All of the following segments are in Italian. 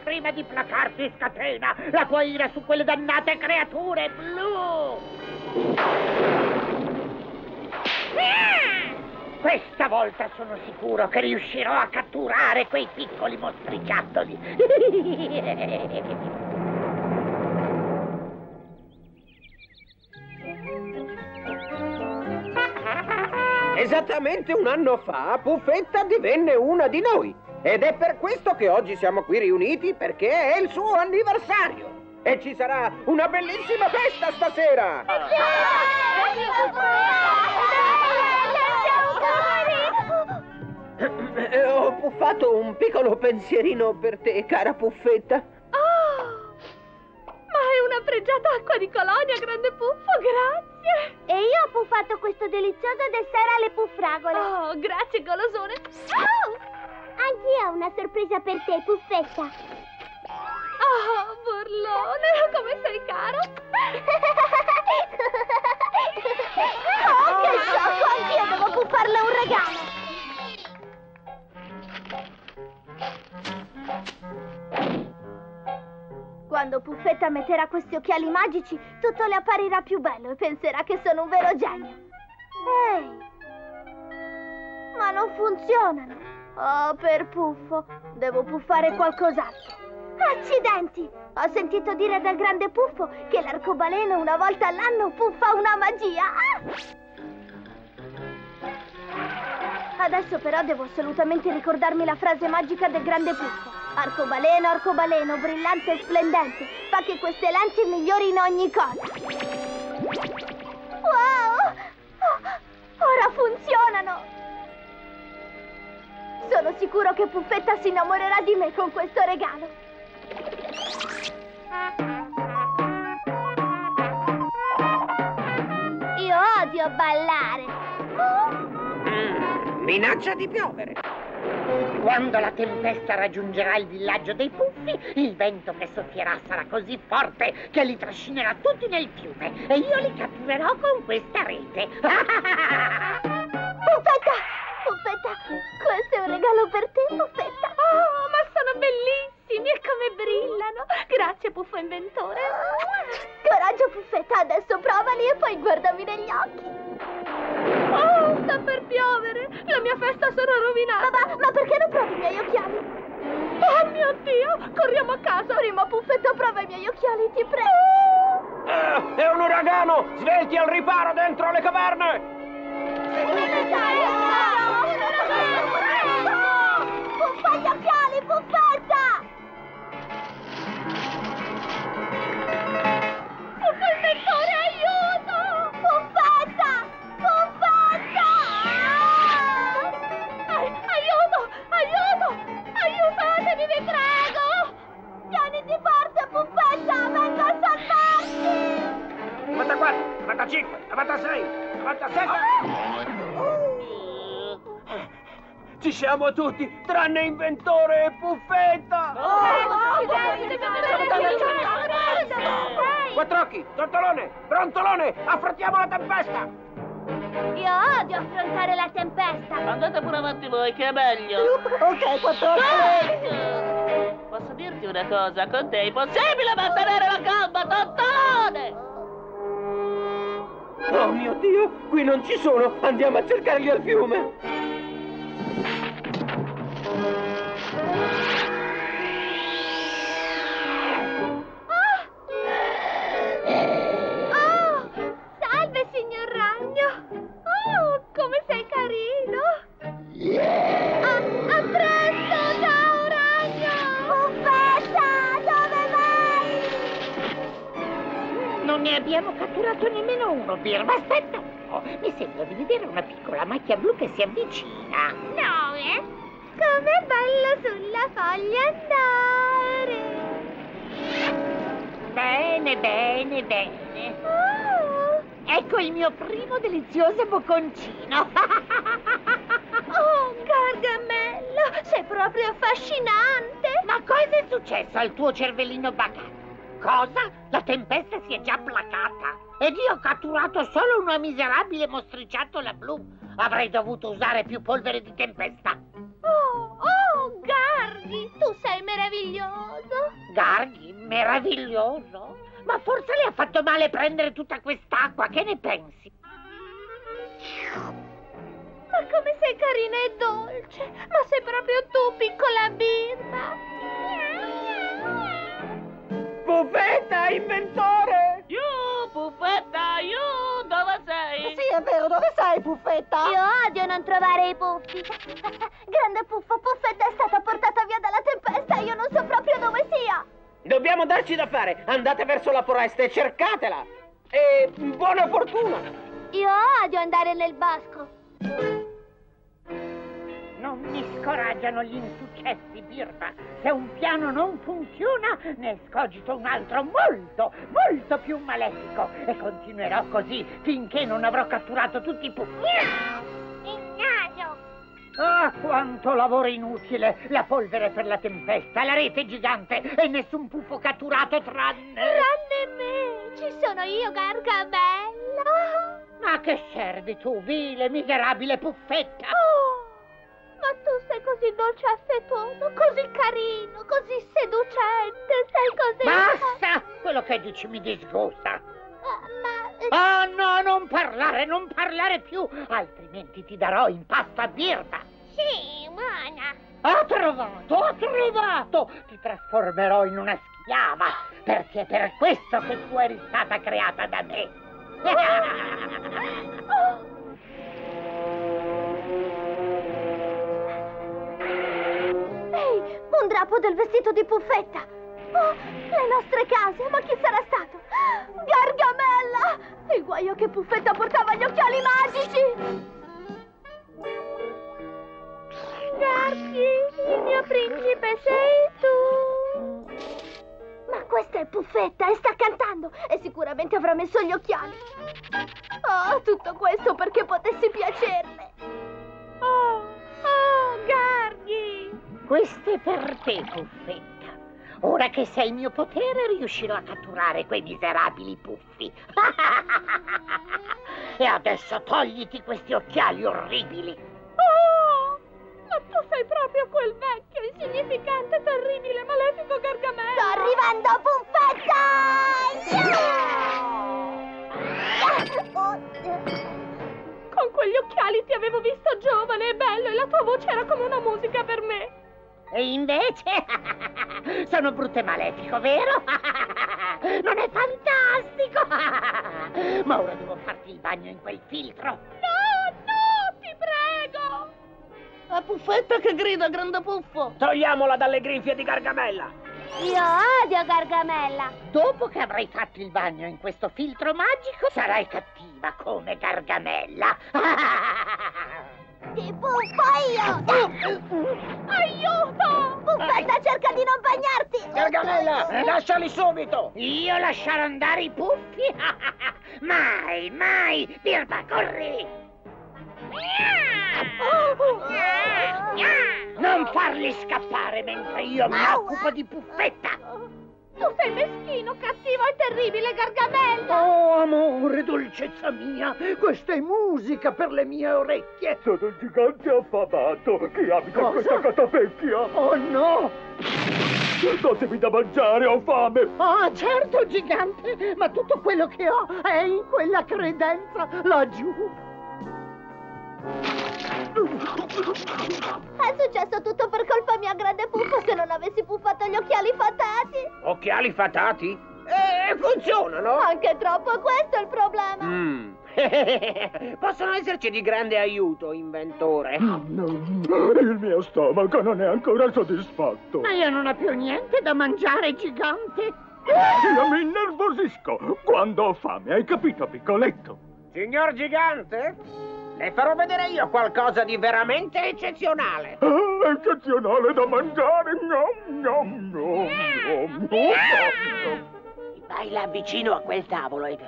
prima di placarti scatena la tua ira su quelle dannate creature blu. Questa volta sono sicuro che riuscirò a catturare quei piccoli mostriciattoli. Esattamente un anno fa, Puffetta divenne una di noi. Ed è per questo che oggi siamo qui riuniti, perché è il suo anniversario. E ci sarà una bellissima festa stasera! Ho puffato un piccolo pensierino per te, cara Puffetta. Ma è una pregiata acqua di colonia, grande puffo, grazie! E io ho puffato questo delizioso dessert alle puffragole. Oh, grazie, golosone! Anch'io ho una sorpresa per te, Puffetta. Oh, burlone, come sei caro! Oh, che sciocco! Anch'io devo puffarle un regalo! Quando Puffetta metterà questi occhiali magici, tutto le apparirà più bello e penserà che sono un vero genio. Ehi! Ma non funzionano. Oh, per puffo. Devo puffare qualcos'altro. Accidenti! Ho sentito dire dal grande puffo che l'arcobaleno una volta all'anno puffa una magia. Adesso però devo assolutamente ricordarmi la frase magica del grande puffo. Arcobaleno, brillante e splendente, fa che queste lenti migliorino ogni cosa. Wow! Ora funzionano! Sono sicuro che Puffetta si innamorerà di me con questo regalo. Io odio ballare. Minaccia di piovere. Quando la tempesta raggiungerà il villaggio dei puffi, il vento che soffierà sarà così forte che li trascinerà tutti nel fiume e io li catturerò con questa rete. Puffetta! Puffetta! Questo è un regalo per te, Puffetta! Oh, ma sono bellissimi e come brillano! Grazie, puffo inventore! Coraggio, Puffetta! Adesso provali e poi guardami negli occhi! Oh, sta per piovere! La mia festa sarà rovinata! Ma perché non provi i miei occhiali? Oh mio Dio! Corriamo a casa! Prima, Puffetta, prova i miei occhiali, ti prego! È un uragano! Svelti al riparo dentro le caverne! Puffa gli occhiali, Puffetta! Puffo inventore, aiuto! Puffetta! Puffetta! Aiuto! Aiuto! Aiutatemi, vi prego! Tieniti forte, Puffetta! Vengo a salvarti! 94, 95, 96, 97... Ci siamo tutti, tranne Inventore e Puffetta! Quattrocchi, Tortolone, Brontolone, affrontiamo la tempesta! Io odio affrontare la tempesta! Andate pure avanti voi, che è meglio. Ok, Quattrocchi! Posso dirti una cosa? Con te è impossibile mantenere la calma, Tontolone! Oh mio Dio, qui non ci sono! Andiamo a cercarli al fiume! Salve, signor Ragno! Oh, come sei carino! A presto, ciao, Ragno! Puffetta, dove vai? Non ne abbiamo catturato nemmeno uno, Bir, ma aspetta un po'. Mi sembra di vedere una piccola macchia blu che si avvicina. No, com'è bello sulla foglia andare! Bene, bene, bene. Oh, Ecco il mio primo delizioso bocconcino. oh, Gargamella, sei proprio affascinante! Ma cosa è successo al tuo cervellino bacato? Cosa? La tempesta si è già placata ed io ho catturato solo una miserabile mostriciattola blu. Avrei dovuto usare più polvere di tempesta. Oh, Gargi! Tu sei meraviglioso. Gargi, meraviglioso. Ma forse le ha fatto male prendere tutta quest'acqua, che ne pensi? Ma come sei carina e dolce. Ma sei proprio tu, piccola birba. Puffetta, inventore! Puffetta, dove sei? Sì, è vero, dove sei, Puffetta? Io odio non trovare i puffi. Grande puffo, Puffetta è stata portata via dalla tempesta e io non so proprio dove sia. Dobbiamo darci da fare. Andate verso la foresta e cercatela. E buona fortuna! Io odio andare nel bosco. Non mi scoraggiano gli insuccessi, Birba. Se un piano non funziona, ne escogito un altro molto, molto più malefico. E continuerò così finché non avrò catturato tutti i puffi. Ah, quanto lavoro inutile! La polvere per la tempesta, la rete gigante e nessun puffo catturato tranne me. Ci sono io, Gargamella. Ma che servi tu, vile, miserabile puffetta? Oh, ma tu sei così dolce e affettuoso, così carino, così seducente, sei così... Basta! Quello che dici mi disgusta. Ma... Oh no, non parlare più, altrimenti ti darò in pasto a Birba. Sì, buona. Ho trovato! Ti trasformerò in una schiava, perché è per questo che tu eri stata creata da me. Ehi, un drappo del vestito di Puffetta. Oh, le nostre case, ma chi sarà stato? Gargamella! Il guaio che Puffetta portava gli occhiali magici! Gargi, il mio principe sei tu! Ma questa è Puffetta e sta cantando e sicuramente avrà messo gli occhiali. Oh, tutto questo perché potessi piacerle. Oh, Gargi! Questo è per te, Puffetta. Ora che sei il mio potere, riuscirò a catturare quei miserabili puffi. E adesso togliti questi occhiali orribili. Oh, ma tu sei proprio quel vecchio, insignificante, terribile, malefico Gargamella. Sto arrivando, Puffetta! Con quegli occhiali ti avevo visto giovane e bello e la tua voce era come una musica per me. E invece sono brutto e malefico, vero? Non è fantastico? Ma ora devo farti il bagno in quel filtro. No, ti prego! La Puffetta che grida, grande puffo. Togliamola dalle grinfie di Gargamella. Io odio Gargamella. Dopo che avrai fatto il bagno in questo filtro magico, sarai cattiva come Gargamella. Ti puffo io! Aiuto! Puffetta, cerca di non bagnarti! Gargamella, lasciali subito! Io lasciare andare i puffi? Mai! Birba, corri! Non farli scappare mentre io mi occupo di Puffetta! Tu sei meschino, cattivo e terribile, Gargamella! Oh, amore, dolcezza mia, questa è musica per le mie orecchie! Sono il gigante affamato che abita in questa catapecchia. Oh no! Datemi da mangiare, ho fame. Ah, certo, gigante, ma tutto quello che ho è in quella credenza laggiù. È successo tutto per colpa mia, grande puffo, se non avessi puffato gli occhiali fatati. Occhiali fatati? Funzionano? Anche troppo, questo è il problema. Possono esserci di grande aiuto, inventore. Il mio stomaco non è ancora soddisfatto. Ma io non ho più niente da mangiare, gigante. Io mi innervosisco quando ho fame, hai capito, piccoletto? Signor gigante, le farò vedere io qualcosa di veramente eccezionale. Eccezionale da mangiare. Nom, nom, nom, nom, nom. Vai là vicino a quel tavolo e...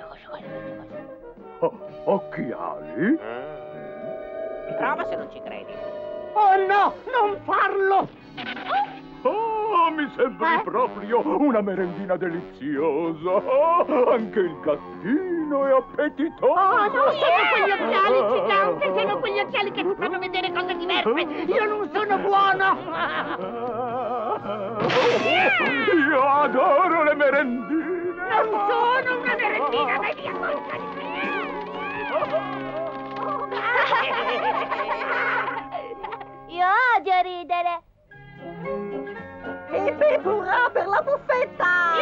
Occhiali? Prova se non ci credi. Oh no, non farlo! Oh, mi sembri proprio una merendina deliziosa. Anche il gattino è appetitoso. Oh no, sono quegli occhiali, gigante, sono quegli occhiali che ti fanno vedere cose diverse. Io non sono buono. Adoro le merendine! Non sono una merendina, vai via, porca di Io odio ridere. Hip hurrà per la buffetta!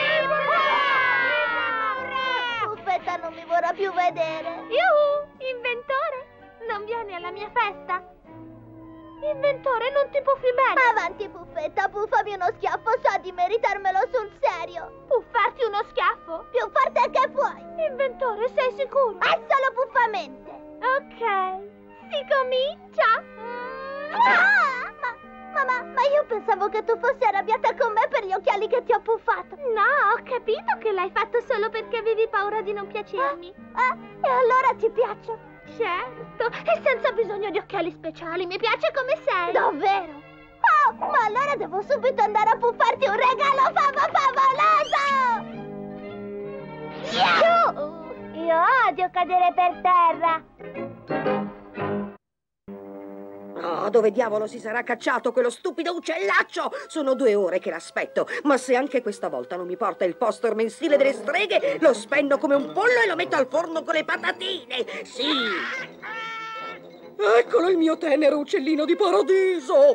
Buffetta non mi vorrà più vedere. Inventore, non vieni alla mia festa? Inventore, non ti puffi bene. Avanti, Buffetta, puffami uno schiaffo, so di meritarmelo sul serio. Puffarti uno schiaffo? Più forte che puoi. Inventore, sei sicuro? È solo buffamente. Ok, si comincia. Ma io pensavo che tu fossi arrabbiata con me per gli occhiali che ti ho puffato. No, ho capito che l'hai fatto solo perché avevi paura di non piacermi. E allora ti piaccio? Certo, e senza bisogno di occhiali speciali, mi piace come sei. Davvero? Oh, ma allora devo subito andare a puffarti un regalo favoloso! Io odio cadere per terra. Oh, dove diavolo si sarà cacciato quello stupido uccellaccio? Sono 2 ore che l'aspetto, ma se anche questa volta non mi porta il poster mensile delle streghe, lo spenno come un pollo e lo metto al forno con le patatine. Sì! Eccolo il mio tenero uccellino di paradiso!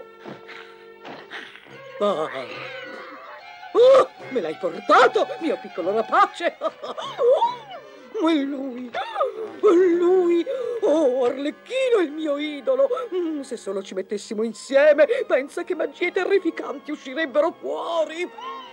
Oh, me l'hai portato, mio piccolo rapace! Ma è lui! È lui! Oh, Arlecchino, il mio idolo! Se solo ci mettessimo insieme, pensa che magie terrificanti uscirebbero fuori!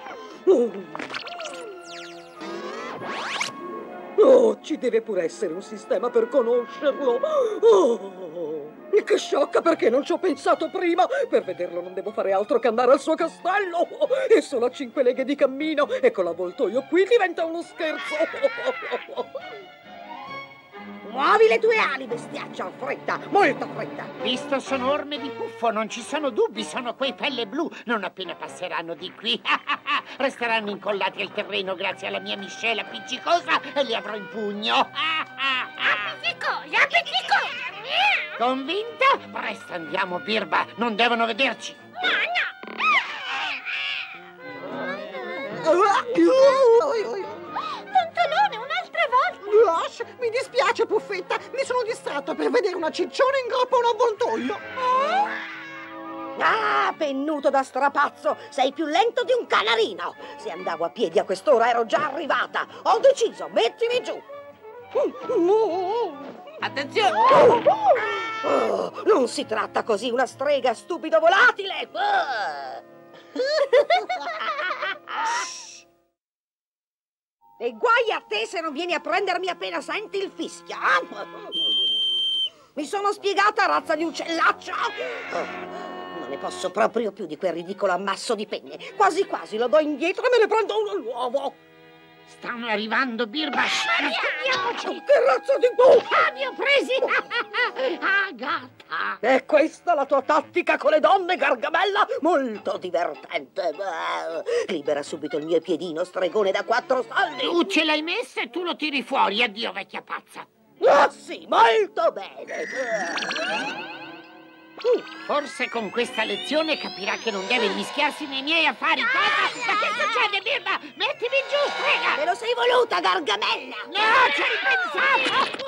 Oh, ci deve pure essere un sistema per conoscerlo! Oh, che sciocca, perché non ci ho pensato prima! Per vederlo non devo fare altro che andare al suo castello! È solo a 5 leghe di cammino e con l'avvoltoio qui diventa uno scherzo! Muovi le tue ali, bestiaccia, fretta, molta fretta! Visto sono orme di puffo, non ci sono dubbi, sono quei pelle blu. Non appena passeranno di qui, resteranno incollati al terreno grazie alla mia miscela appiccicosa e li avrò in pugno. Appiccicosa! Convinta? Presto andiamo, Birba, non devono vederci. Pantalone, un'altra volta. Mi dispiace, Puffetta, mi sono distratto per vedere una cicciona in groppa a un avvoltoio. Ah, pennuto da strapazzo! Sei più lento di un canarino! Se andavo a piedi a quest'ora ero già arrivata! Ho deciso, mettimi giù! Attenzione! Oh, non si tratta così, una strega, stupido volatile! E guai a te se non vieni a prendermi appena senti il fischio! Mi sono spiegata, razza di uccellaccio! Non ne posso proprio più di quel ridicolo ammasso di penne. Quasi quasi lo do indietro e me ne prendo uno nuovo. Stanno arrivando, Birba. Nascondiamoci. Che razza di... Li ho presi. Agata. È questa la tua tattica con le donne, Gargamella? Molto divertente. Libera subito il mio piedino, stregone da 4 soldi. Tu ce l'hai messa e tu lo tiri fuori. Addio, vecchia pazza. Ah, sì, molto bene. Forse con questa lezione capirà che non deve mischiarsi nei miei affari. Cosa? Ma che succede, Birba? Mettimi giù, strega! Te lo sei voluta, Gargamella! No, ci hai pensato!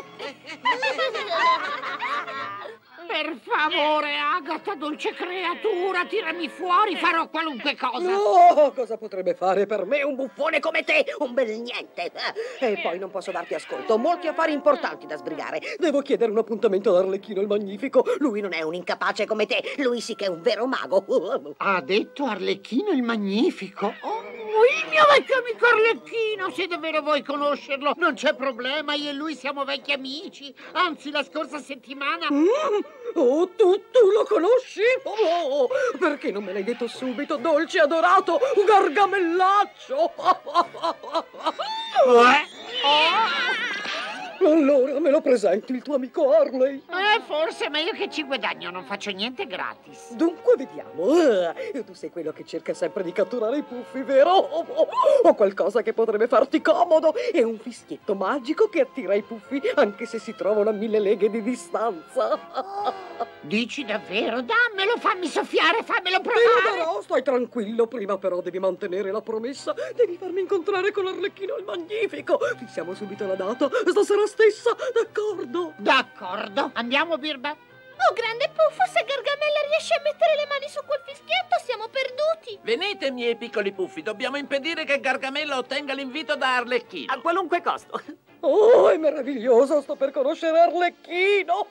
Per favore, Agata, dolce creatura, tirami fuori, farò qualunque cosa. No, cosa potrebbe fare per me un buffone come te? Un bel niente. E poi non posso darti ascolto, ho molti affari importanti da sbrigare. Devo chiedere un appuntamento ad Arlecchino il Magnifico. Lui non è un incapace come te, lui sì che è un vero mago. Ha detto Arlecchino il Magnifico? Oh, il mio vecchio amico Arlecchino, se davvero vuoi conoscerlo, non c'è problema, io e lui siamo vecchi amici. Anzi, la scorsa settimana... Oh, tu lo conosci? Oh, perché non me l'hai detto subito, dolce adorato Gargamellaccio? Allora me lo presenti il tuo amico Harley? Forse, ma io che ci guadagno, non faccio niente gratis. Dunque vediamo. Tu sei quello che cerca sempre di catturare i puffi, vero? Ho qualcosa che potrebbe farti comodo. È un fischietto magico che attira i puffi anche se si trovano a 1000 leghe di distanza. Dici davvero? Dammelo, fammi soffiare, fammelo Te lo provare. darò, stai tranquillo. Prima però devi mantenere la promessa. Devi farmi incontrare con l'Arlecchino il Magnifico. Fissiamo subito la data, stasera stessa, d'accordo? D'accordo. Andiamo, Birba? Oh, grande puffo, se Gargamella riesce a mettere le mani su quel fischietto, siamo perduti. Venite, miei piccoli puffi, dobbiamo impedire che Gargamella ottenga l'invito da Arlecchino. A qualunque costo. Oh, è meraviglioso, sto per conoscere Arlecchino.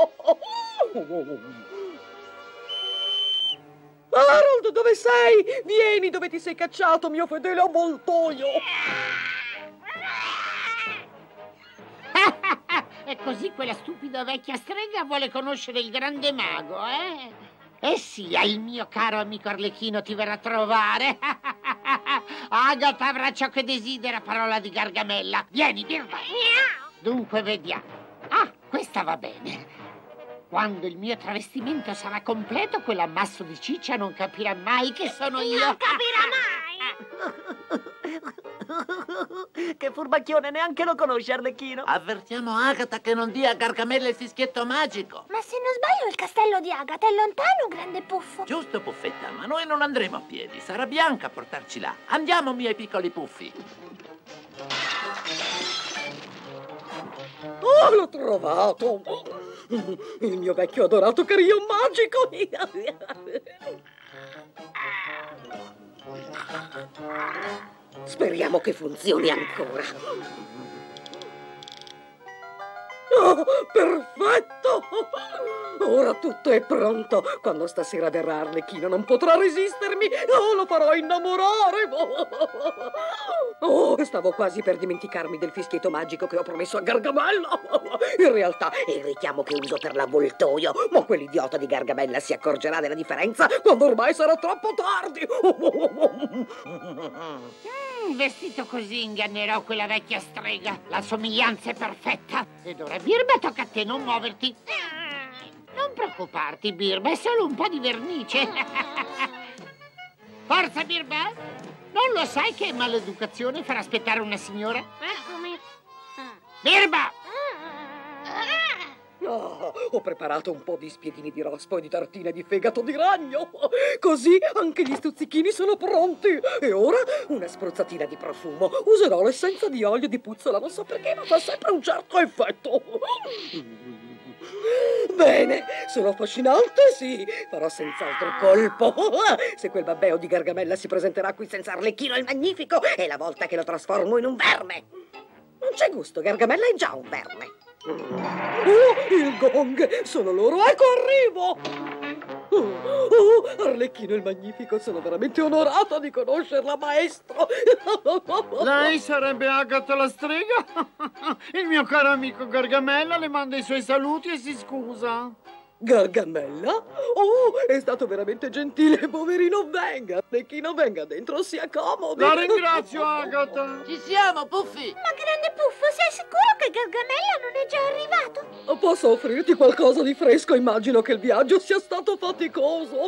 Harold, dove sei? Vieni, dove ti sei cacciato, mio fedele avvoltoio. E così quella stupida vecchia strega vuole conoscere il grande mago, eh? Eh sì, il mio caro amico Arlecchino ti verrà a trovare. Agatha avrà ciò che desidera, parola di Gargamella. Vieni, Birba. Dunque, vediamo. Ah, questa va bene. Quando il mio travestimento sarà completo, quell'ammasso di ciccia non capirà mai che sono io. Non capirà mai. Che furbacchione, neanche lo conosce Arlecchino. Avvertiamo Agatha che non dia a Gargamella il fischietto magico. Ma se non sbaglio il castello di Agatha è lontano, grande puffo. Giusto, Puffetta, ma noi non andremo a piedi. Sarà Bianca a portarci là. Andiamo, miei piccoli puffi. Oh, l'ho trovato! Il mio vecchio adorato carillon magico! Speriamo che funzioni ancora. Oh, perfetto! Ora tutto è pronto. Quando stasera verrà Arlecchino non potrà resistermi. Oh, lo farò innamorare. Oh, stavo quasi per dimenticarmi del fischietto magico che ho promesso a Gargamella. In realtà è il richiamo che uso per l'avvoltoio. Ma quell'idiota di Gargamella si accorgerà della differenza quando ormai sarà troppo tardi. Vestito così ingannerò quella vecchia strega. La somiglianza è perfetta. Ed ora, Birba, tocca a te, non muoverti. Non preoccuparti, Birba, è solo un po' di vernice. Forza, Birba! Non lo sai che maleducazione far aspettare una signora? Eccomi. Birba! Oh, ho preparato un po' di spiedini di rospo e di tartine di fegato di ragno. Così anche gli stuzzichini sono pronti. E ora una spruzzatina di profumo. Userò l'essenza di olio di puzzola, non so perché, ma fa sempre un certo effetto. Bene, sono affascinante, sì. Farò senz'altro colpo. Se quel babbeo di Gargamella si presenterà qui senza Arlecchino il Magnifico, è la volta che lo trasformo in un verme. Non c'è gusto, Gargamella è già un verme. Oh, il gong! Sono loro, ecco arrivo! Oh, Arlecchino il Magnifico, sono veramente onorata di conoscerla, maestro! Lei sarebbe Agatha la strega? Il mio caro amico Gargamella le manda i suoi saluti e si scusa. Gargamella? Oh, è stato veramente gentile, poverino, venga! Arlecchino, venga dentro, sia comodo! La ringrazio, Agatha! Ci siamo, Puffi! Ma grande puffo, sei sicuro che Gargamella non è già arrivato? Posso offrirti qualcosa di fresco? Immagino che il viaggio sia stato faticoso.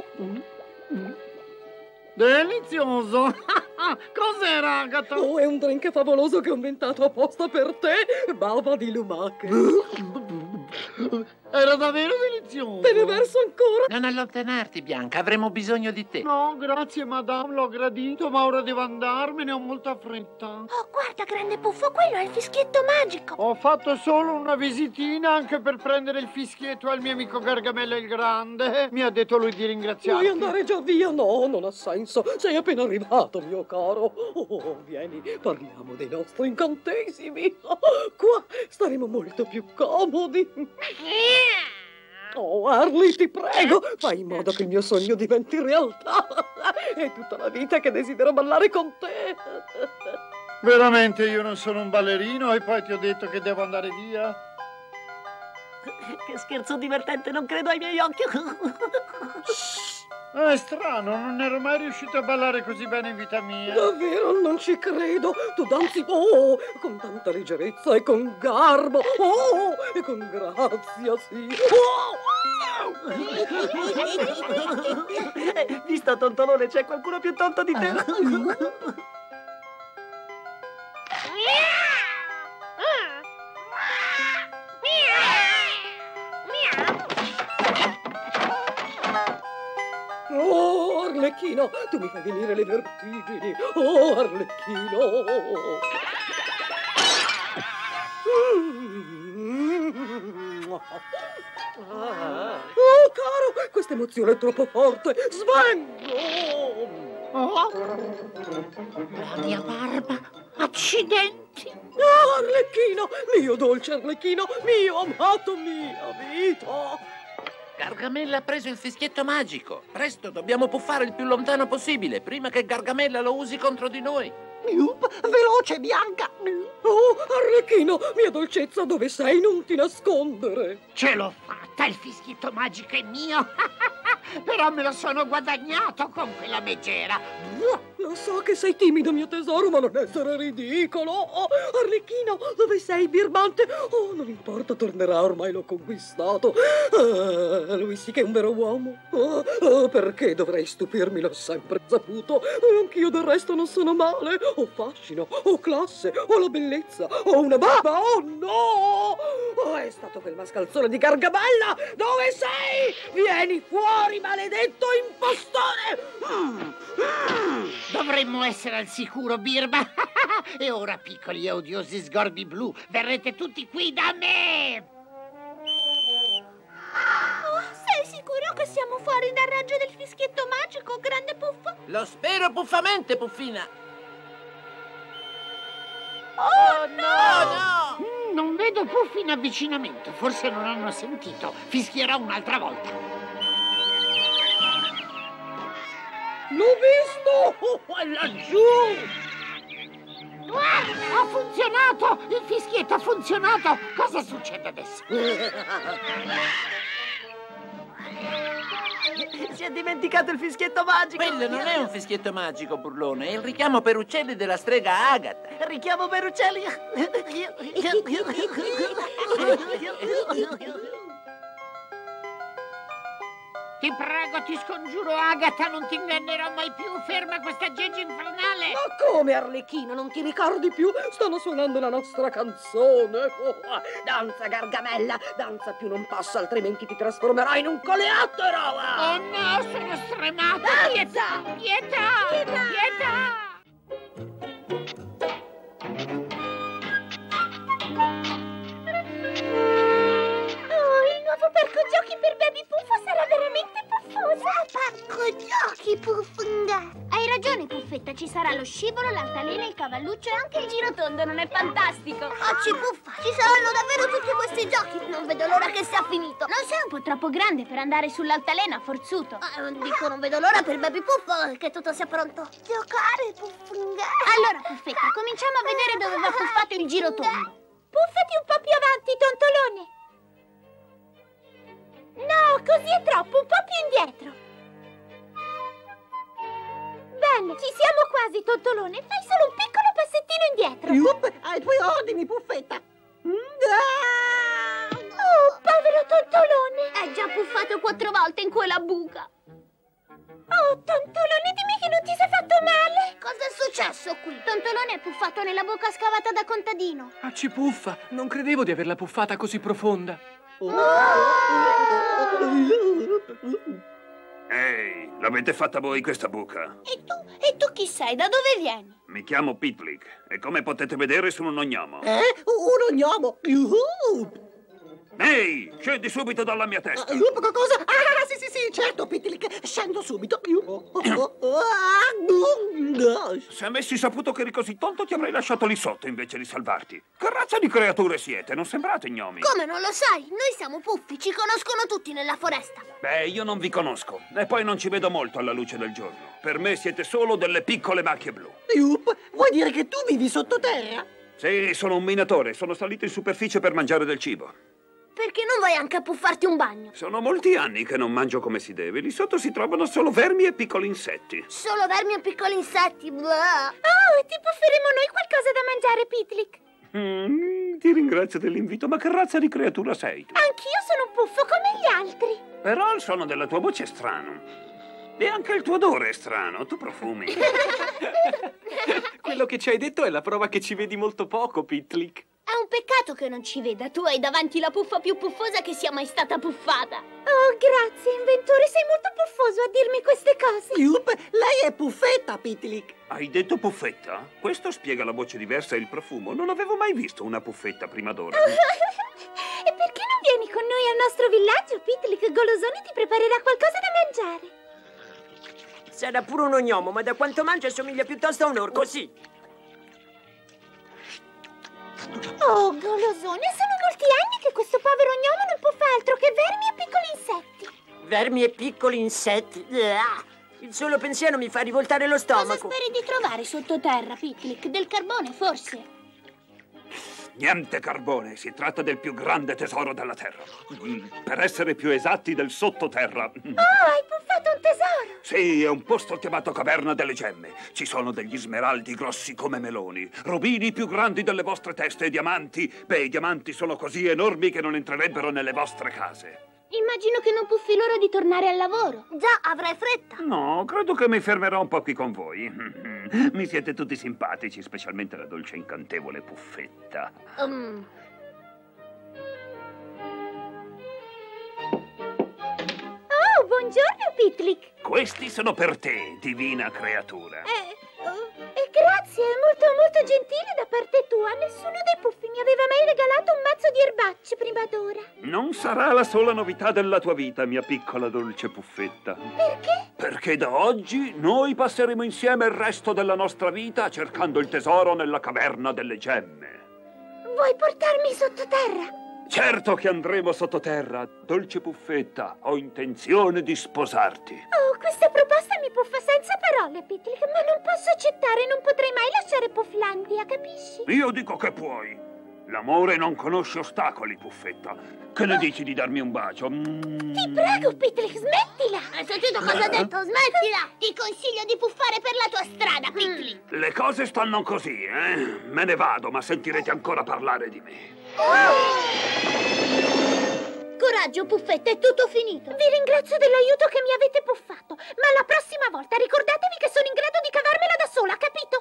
Delizioso! Cos'era, Agatha? Oh, è un drink favoloso che ho inventato apposta per te, bava di lumache. Era davvero delizioso! Te ne verso ancora? Non allontanarti, Bianca, avremo bisogno di te. No, grazie, madame, l'ho gradito, ma ora devo andarmene, ho molta fretta. Oh, guarda, grande puffo, quello è il fischietto magico. Ho fatto solo una visitina anche per prendere il fischietto al mio amico Gargamella il Grande. Mi ha detto lui di ringraziarti. Vuoi andare già via? No, non ha senso. Sei appena arrivato, mio caro. Oh, vieni, parliamo dei nostri incantesimi. Qua staremo molto più comodi. Oh, Harley, ti prego, fai in modo che il mio sogno diventi realtà. È tutta la vita che desidero ballare con te. Veramente io non sono un ballerino e poi ti ho detto che devo andare via? Che scherzo divertente, non credo ai miei occhi. È strano, non ero mai riuscito a ballare così bene in vita mia. Davvero non ci credo. Tu danzi, con tanta leggerezza e con garbo. E con grazia, sì. Visto Tontolone, c'è qualcuno più tonto di te? Oh, Arlecchino, tu mi fai venire le vertigini. Oh, Arlecchino. Oh, caro, questa emozione è troppo forte. Svengo! La mia barba! Accidenti! Oh, Arlecchino, mio dolce Arlecchino, mio amato, mia vita! Gargamella ha preso il fischietto magico. Presto, dobbiamo puffare il più lontano possibile, prima che Gargamella lo usi contro di noi. Veloce, Bianca! Oh, Arlecchino, mia dolcezza, dove sei? Non ti nascondere! Ce l'ho fatta, il fischietto magico è mio! Però me lo sono guadagnato con quella megera! Lo so che sei timido, mio tesoro, ma non essere ridicolo! Oh, Arlecchino, dove sei, birbante? Oh, non importa, tornerà, ormai l'ho conquistato! Lui sì che è un vero uomo! Perché dovrei stupirmi, l'ho sempre saputo! Anch'io del resto non sono male! Ho fascino, ho classe, ho la bellezza, ho una barba! Oh no! Oh, è stato quel mascalzone di Gargamella! Dove sei? Vieni fuori, maledetto impostore! Dovremmo essere al sicuro, Birba! E ora, piccoli e odiosi sgorbi blu, verrete tutti qui da me! Oh, sei sicuro che siamo fuori dal raggio del fischietto magico, grande Puff? Lo spero puffamente, Puffina. Oh, no! Non vedo Puff in avvicinamento, forse non hanno sentito. Fischierò un'altra volta. L'ho visto! È laggiù! Ha funzionato! Il fischietto ha funzionato! Cosa succede adesso? Si è dimenticato il fischietto magico! Quello non è un fischietto magico, burlone, è il richiamo per uccelli della strega Agatha. Richiamo per uccelli! Ti prego, ti scongiuro, Agatha, non ti ingannerò mai più. Ferma questa geggia infernale. Ma come, Arlecchino, non ti ricordi più? Stanno suonando la nostra canzone. Danza, Gargamella, danza più non passa, altrimenti ti trasformerai in un coleottero. Oh no, sono stremato. Pietà, pietà, pietà. Nuovo parco giochi per Baby Puff sarà veramente puffoso! Parco giochi, Puffunga! Hai ragione, Puffetta, ci sarà lo scivolo, l'altalena, il cavalluccio e anche il girotondo, non è fantastico? Occi Puffa, ci saranno davvero tutti questi giochi! Non vedo l'ora che sia finito! Non sei un po' troppo grande per andare sull'altalena, forzuto? Dico, non vedo l'ora per Baby Puff che tutto sia pronto! Giocare, Puffunga! Allora, Puffetta, cominciamo a vedere dove va puffato il girotondo! Puffati un po' più avanti, tontolone! No, così è troppo, un po' più indietro. Bene, ci siamo quasi, tontolone. Fai solo un piccolo passettino indietro. Ai tuoi ordini, Puffetta. Oh, povero tontolone. È già puffato 4 volte in quella buca. Oh, tontolone, dimmi che non ti sei fatto male. Cosa è successo qui? Tontolone è puffato nella buca scavata da contadino. Acci puffa, non credevo di averla puffata così profonda. Ehi, l'avete fatta voi questa buca? E tu chi sei? Da dove vieni? Mi chiamo Pitlick e come potete vedere sono un ognomo. Un ognomo? Ehi, scendi subito dalla mia testa. Cosa? Sì, certo, Pitlick, scendo subito. Se avessi saputo che eri così tonto ti avrei lasciato lì sotto invece di salvarti. Che razza di creature siete? Non sembrate gnomi. Come non lo sai? Noi siamo puffi, ci conoscono tutti nella foresta. Beh, io non vi conosco e poi non ci vedo molto alla luce del giorno. Per me siete solo delle piccole macchie blu. Vuoi dire che tu vivi sottoterra? Sì, sono un minatore. Sono salito in superficie per mangiare del cibo. Perché non vai anche a puffarti un bagno? Sono molti anni che non mangio come si deve. Lì sotto si trovano solo vermi e piccoli insetti. Solo vermi e piccoli insetti. Blah. Oh, ti pufferemo noi qualcosa da mangiare, Pitlick. Ti ringrazio dell'invito, ma che razza di creatura sei tu? Anch'io sono un puffo come gli altri. Però il suono della tua voce è strano. E anche il tuo odore è strano. Tu profumi. Quello che ci hai detto è la prova che ci vedi molto poco, Pitlick. È un peccato che non ci veda. Tu hai davanti la puffa più puffosa che sia mai stata puffata. Oh, grazie, inventore, sei molto puffoso a dirmi queste cose. Yup, lei è Puffetta, Pitlick. Hai detto puffetta? Questo spiega la voce diversa e il profumo. Non avevo mai visto una puffetta prima d'ora. E perché non vieni con noi al nostro villaggio, Pitlick? Golosone ti preparerà qualcosa da mangiare. Sarà pure uno gnomo, ma da quanto mangia somiglia piuttosto a un orco, sì. Oh, Golosone, sono molti anni che questo povero gnomo non può fare altro che vermi e piccoli insetti. Vermi e piccoli insetti. Il solo pensiero mi fa rivoltare lo stomaco. Cosa speri di trovare sottoterra, Pitlick? Del carbone, forse? Niente carbone, si tratta del più grande tesoro della terra. Per essere più esatti, del sottoterra. Oh, hai puffato un tesoro! Sì, è un posto chiamato Caverna delle Gemme. Ci sono degli smeraldi grossi come meloni, rubini più grandi delle vostre teste e diamanti. Beh, i diamanti sono così enormi che non entrerebbero nelle vostre case. Immagino che non puffi l'ora di tornare al lavoro. Già, avrai fretta. No, credo che mi fermerò un po' qui con voi. Mi siete tutti simpatici, specialmente la dolce e incantevole Puffetta. Oh, buongiorno, Pitlick. Questi sono per te, divina creatura. Grazie, è molto gentile da parte tua. Nessuno dei puffi mi aveva mai regalato un mazzo di erbacce prima d'ora. Non sarà la sola novità della tua vita, mia piccola dolce Puffetta. Perché? Perché da oggi noi passeremo insieme il resto della nostra vita cercando il tesoro nella Caverna delle Gemme. Vuoi portarmi sottoterra? Certo che andremo sottoterra, dolce Puffetta. Ho intenzione di sposarti. Oh, questa proposta mi puffa senza parole, Pitlick, ma non posso accettare, non potrei mai lasciare Pufflandia, capisci? Io dico che puoi. L'amore non conosce ostacoli, Puffetta. Che ne dici di darmi un bacio? Ti prego, Pitlick, smettila! Hai sentito cosa ha detto? Smettila! Ti consiglio di puffare per la tua strada, Pitlick. Le cose stanno così, eh? Me ne vado, ma sentirete ancora parlare di me. Coraggio, Puffetta, è tutto finito. Vi ringrazio dell'aiuto che mi avete puffato, ma la prossima volta ricordatevi che sono in grado di cavarmela da sola, capito?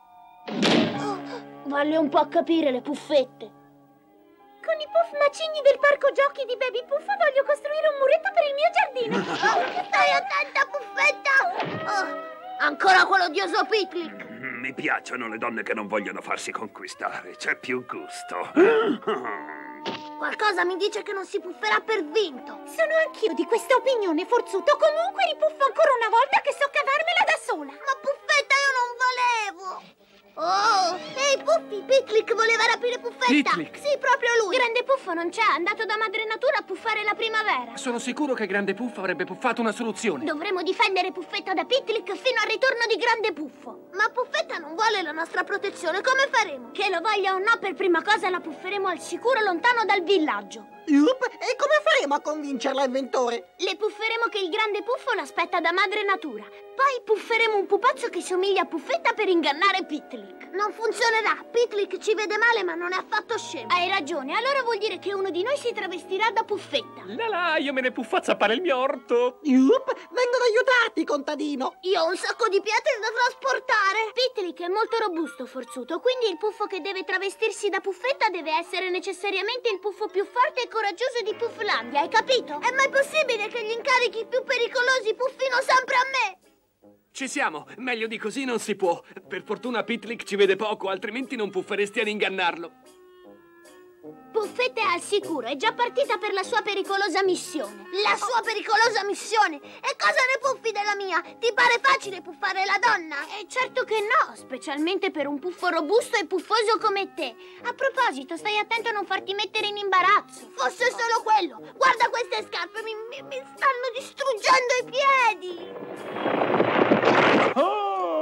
Vale un po' a capire le puffette. Con i puff macigni del parco giochi di Baby Puff voglio costruire un muretto per il mio giardino. Stai attenta, Puffetta! Oh, ancora quell'odioso Pitlick. Mi piacciono le donne che non vogliono farsi conquistare. C'è più gusto. Qualcosa mi dice che non si pufferà per vinto. Sono anch'io di questa opinione, forzuto. Comunque ripuffo ancora una volta che so cavarmela da sola. Ma Puffetta, io non volevo. Oh, ehi Puffi, Pitlick voleva rapire Puffetta. Pitlick? Sì, proprio lui. Grande Puffo non c'è, è andato da Madre Natura a puffare la primavera. Sono sicuro che Grande Puffo avrebbe puffato una soluzione. Dovremo difendere Puffetta da Pitlick fino al ritorno di Grande Puffo. Ma Puffetta non vuole la nostra protezione, come faremo? Che lo voglia o no, per prima cosa la pufferemo al sicuro lontano dal villaggio. Yup, e come faremo a convincerla, inventore? Le pufferemo che il Grande Puffo l'aspetta da Madre Natura. Poi pufferemo un pupazzo che somiglia a Puffetta per ingannare Pitlick. Non funzionerà. Pitlick ci vede male, ma non è affatto scemo. Hai ragione, allora vuol dire che uno di noi si travestirà da Puffetta. Là, io me ne puffo a zappare il mio orto. Yup, vengo ad aiutarti, contadino. Io ho un sacco di pietre da trasportare. Pitlick è molto robusto, forzuto, quindi il puffo che deve travestirsi da Puffetta deve essere necessariamente il puffo più forte e coraggioso di Pufflandia, hai capito? È mai possibile che gli incarichi più pericolosi puffino sempre a me? Ci siamo, meglio di così non si può. Per fortuna Pitlick ci vede poco, altrimenti non pufferesti ad ingannarlo. Puffetta è al sicuro, è già partita per la sua pericolosa missione. La sua pericolosa missione? E cosa ne puffi della mia? Ti pare facile puffare la donna? Certo che no, specialmente per un puffo robusto e puffoso come te. A proposito, stai attento a non farti mettere in imbarazzo. Fosse solo quello. Guarda queste scarpe, mi stanno distruggendo i piedi. Ah,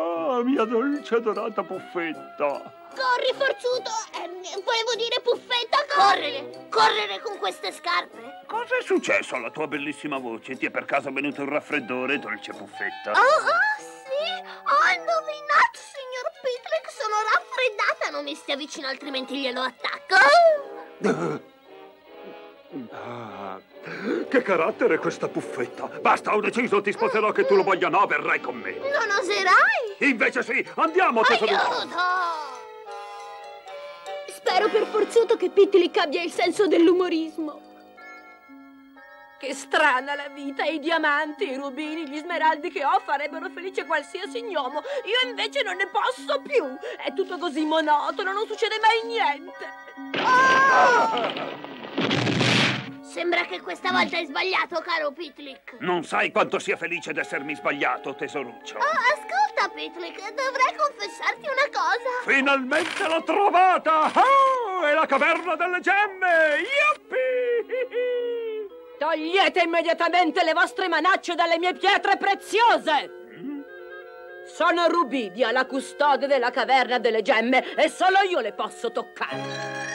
mia dolce adorata Puffetta. Corri, Forzuto! Volevo dire, Puffetta, correre! Correre con queste scarpe! Cosa è successo alla tua bellissima voce? Ti è per caso venuto il raffreddore, dolce Puffetta? Sì! Ho indovinato, signor Pitlick! Sono raffreddata! Non mi stia vicino, altrimenti glielo attacco! Che carattere questa Puffetta! Basta, ho deciso, ti sposerò che tu lo voglia no, verrai con me! Non oserai! Invece sì, andiamo, tesoruccio! Aiuto! Spero per Forzuto che Pitlick abbia il senso dell'umorismo. Che strana la vita, i diamanti, i rubini, gli smeraldi che ho farebbero felice qualsiasi gnomo. Io invece non ne posso più. È tutto così monotono, non succede mai niente. Sembra che questa volta hai sbagliato, caro Pitlick. Non sai quanto sia felice d'essermi sbagliato, tesoruccio. Ascolta, Pitlick, dovrei confessarti una cosa. Finalmente l'ho trovata! Oh, è la caverna delle gemme! Yuppi! Togliete immediatamente le vostre manacce dalle mie pietre preziose! Sono Rubidia, la custode della caverna delle gemme, e solo io le posso toccare.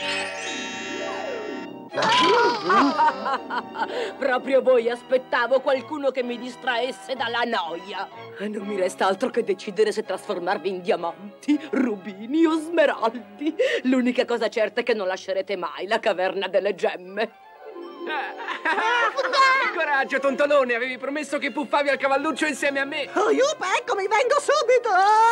Proprio voi aspettavo qualcuno che mi distraesse dalla noia. Non mi resta altro che decidere se trasformarvi in diamanti, rubini o smeraldi. L'unica cosa certa è che non lascerete mai la caverna delle gemme. Coraggio, tontolone, avevi promesso che puffavi al cavalluccio insieme a me. Oh, Yup, eccomi, vengo subito!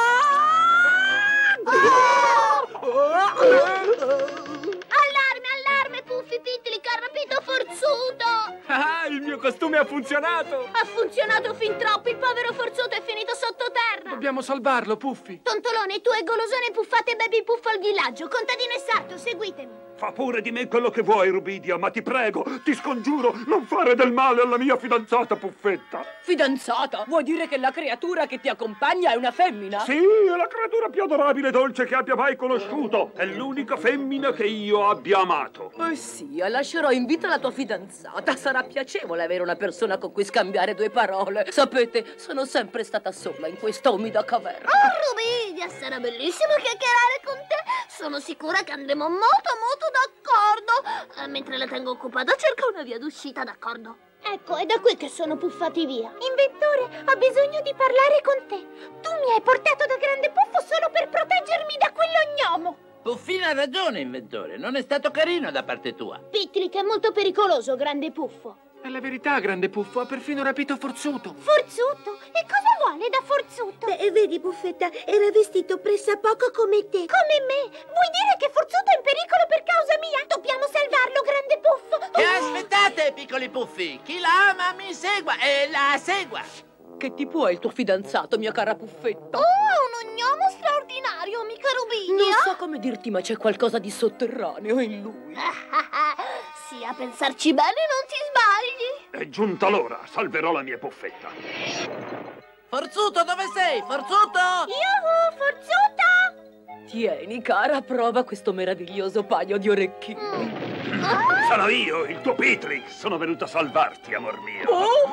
Allarme, Puffy, Pitlick ha rapito Forzuto! Ah, il mio costume ha funzionato! Ha funzionato fin troppo, il povero Forzuto è finito sottoterra! Dobbiamo salvarlo, Puffy! Tontolone, tu e Golosone puffate Baby Puff al villaggio, contadino e sarto, seguitemi! Fa pure di me quello che vuoi, Rubidia, ma ti prego, ti scongiuro, non fare del male alla mia fidanzata Puffetta. Fidanzata? Vuoi dire che la creatura che ti accompagna è una femmina? Sì, è la creatura più adorabile e dolce che abbia mai conosciuto. È l'unica femmina che io abbia amato. Oh sì, lascerò in vita la tua fidanzata. Sarà piacevole avere una persona con cui scambiare due parole. Sapete, sono sempre stata sola in questa umida caverna. Oh, Rubidia, sarà bellissimo chiacchierare con te. Sono sicura che andremo molto d'accordo. Mentre la tengo occupata, cerca una via d'uscita, d'accordo? Ecco, è da qui che sono puffati via. Inventore, ho bisogno di parlare con te. Tu mi hai portato da Grande Puffo solo per proteggermi da quello gnomo. Puffina ha ragione, inventore. Non è stato carino da parte tua. Pitlick è molto pericoloso, Grande Puffo. È la verità, Grande Puffo, ha perfino rapito Forzuto. Forzuto? E cosa vuole da Forzuto? Beh, vedi, Puffetta, era vestito pressappoco come te. Come me? Vuoi dire che Forzuto è in pericolo per causa mia? Dobbiamo salvarlo, Grande Puffo! E aspettate, piccoli puffi! Chi la ama mi segua e la segua! Che tipo è il tuo fidanzato, mia cara Puffetta? Oh, è uno gnomo straordinario, mica Rubidia! Non so come dirti, ma c'è qualcosa di sotterraneo in lui. Sì, a pensarci bene non ti sbagli! È giunta l'ora, salverò la mia Puffetta. Forzuto, dove sei? Forzuto! Yuhu, Forzuto! Tieni, cara, prova questo meraviglioso paio di orecchini. Sono io, il tuo Pitlick. Sono venuto a salvarti, amor mio.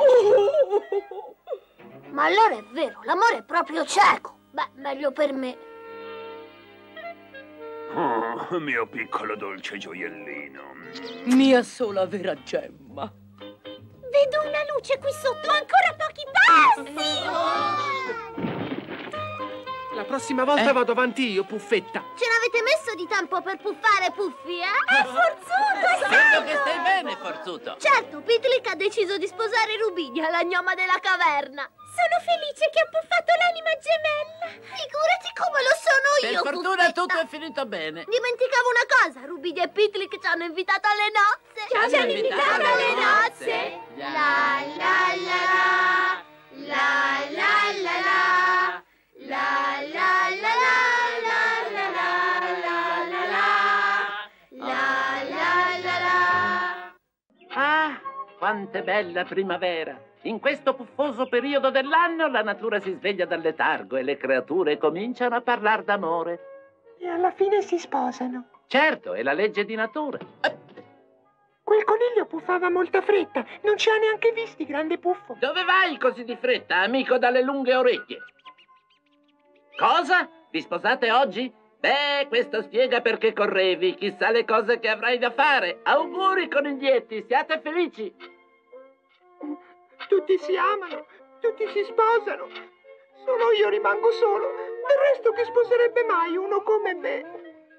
Ma allora è vero, l'amore è proprio cieco. Beh, meglio per me. Oh, mio piccolo dolce gioiellino. Mia sola vera gemma. Vedo una luce qui sotto, ancora pochi passi! La prossima volta vado avanti io, Puffetta. Ce n'avete messo di tempo per puffare, Puffy, eh? Forzuto! Vedo che stai bene, Forzuto. Certo, Pitlick ha deciso di sposare Rubidia, la gnoma della caverna. Sono felice che ha puffato l'anima gemella. Figurati come lo sono io, Per fortuna Puffetta. tutto è finito bene. Dimenticavo una cosa, Rubidia e Pitlick ci hanno invitato alle nozze. Ci hanno invitato alle nozze. La la la la, la la la la, la la la la, la la la la la, la la la. Ah, quanto è bella primavera. In questo puffoso periodo dell'anno la natura si sveglia dal letargo e le creature cominciano a parlare d'amore. E alla fine si sposano. Certo, è la legge di natura. Quel coniglio puffava a molta fretta. Non ci ha neanche visti, Grande Puffo. Dove vai così di fretta, amico dalle lunghe orecchie? Cosa? Vi sposate oggi? Beh, questo spiega perché correvi. Chissà le cose che avrai da fare. Auguri, coniglietti, siate felici. Tutti si amano, tutti si sposano. Solo io rimango solo. Del resto chi sposerebbe mai uno come me?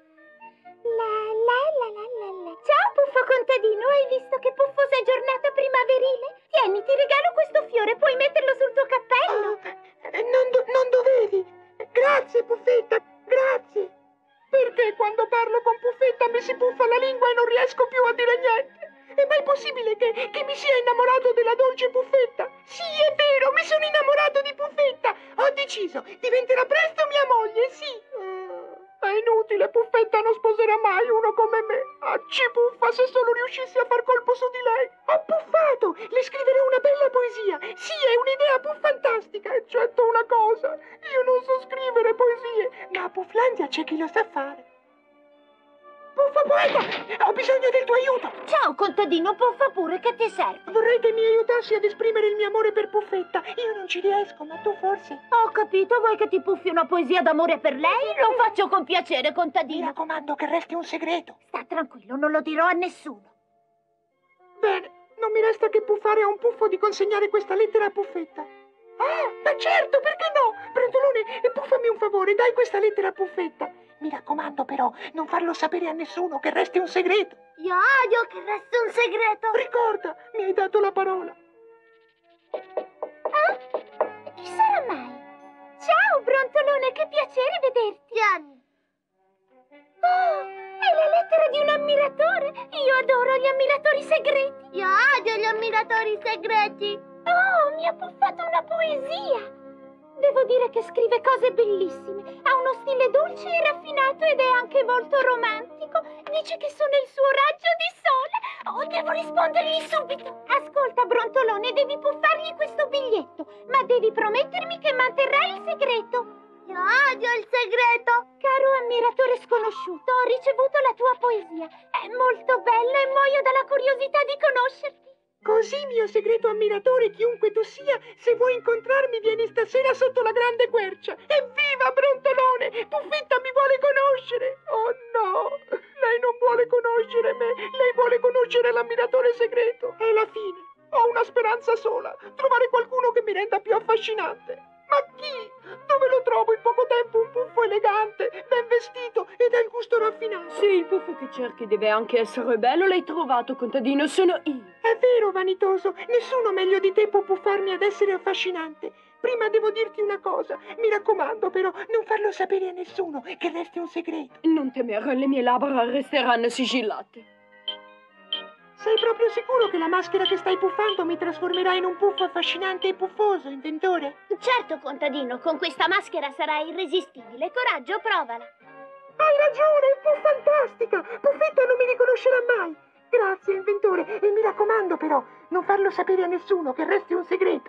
Ciao, Puffo contadino. Hai visto che puffosa giornata primaverile? Tieni, ti regalo questo fiore. Puoi metterlo sul tuo cappello. Non dovevi. Grazie, Puffetta, grazie. Perché quando parlo con Puffetta mi si puffa la lingua e non riesco più a dire niente? È mai possibile che mi sia innamorato della dolce Puffetta? Sì, è vero, mi sono innamorato di Puffetta. Ho deciso, diventerà presto mia moglie, sì. È inutile, Puffetta non sposerà mai uno come me. Acci puffa, se solo riuscissi a far colpo su di lei. Ho puffato, le scriverò una bella poesia. Sì, è un'idea puffantastica, eccetto una cosa. Io non so scrivere poesie, ma a Pufflandia c'è chi lo sa fare. Puffa poeta, ho bisogno del tuo aiuto. Ciao, contadino, puffa pure, che ti serve? Vorrei che mi aiutassi ad esprimere il mio amore per Puffetta. Io non ci riesco, ma tu forse. Ho capito, vuoi che ti puffi una poesia d'amore per lei? Lo faccio con piacere, contadino. Mi raccomando che resti un segreto. Sta tranquillo, non lo dirò a nessuno. Bene, non mi resta che puffare a un puffo di consegnare questa lettera a Puffetta. Ah, ma certo, perché no? Brontolone, puffami un favore, dai questa lettera a Puffetta. Mi raccomando però, non farlo sapere a nessuno, che resti un segreto. Io odio che resti un segreto. Ricorda, mi hai dato la parola. Ah, chi sarà mai? Ciao, Brontolone, che piacere vederti. Oh, è la lettera di un ammiratore. Io adoro gli ammiratori segreti. Io odio gli ammiratori segreti. Oh, mi ha puffato una poesia. Devo dire che scrive cose bellissime. Ha uno stile dolce e raffinato ed è anche molto romantico. Dice che sono il suo raggio di sole. Oh, devo rispondergli subito. Ascolta, Brontolone, devi puffargli questo biglietto, ma devi promettermi che manterrai il segreto. Io odio il segreto. Caro ammiratore sconosciuto, ho ricevuto la tua poesia. È molto bella e muoio dalla curiosità di conoscerti. Così, mio segreto ammiratore, chiunque tu sia, se vuoi incontrarmi vieni stasera sotto la grande quercia. Evviva, Brontolone! Puffetta mi vuole conoscere! Oh no! Lei non vuole conoscere me, lei vuole conoscere l'ammiratore segreto. È la fine. Ho una speranza sola, trovare qualcuno che mi renda più affascinante. Ma chi? Dove lo trovo in poco tempo un puffo elegante, ben vestito e dal gusto raffinato? Sì, il puffo che cerchi deve anche essere bello. L'hai trovato, contadino, sono io. È vero, vanitoso, nessuno meglio di te può puffarmi ad essere affascinante. Prima devo dirti una cosa, mi raccomando però, non farlo sapere a nessuno, che resti un segreto. Non temere, le mie labbra resteranno sigillate. Sei proprio sicuro che la maschera che stai puffando mi trasformerà in un puffo affascinante e puffoso, inventore? Certo, contadino, con questa maschera sarai irresistibile. Coraggio, provala. Hai ragione, è fantastica! Puffetta non mi riconoscerà mai. Grazie, inventore, e mi raccomando però, non farlo sapere a nessuno, che resti un segreto.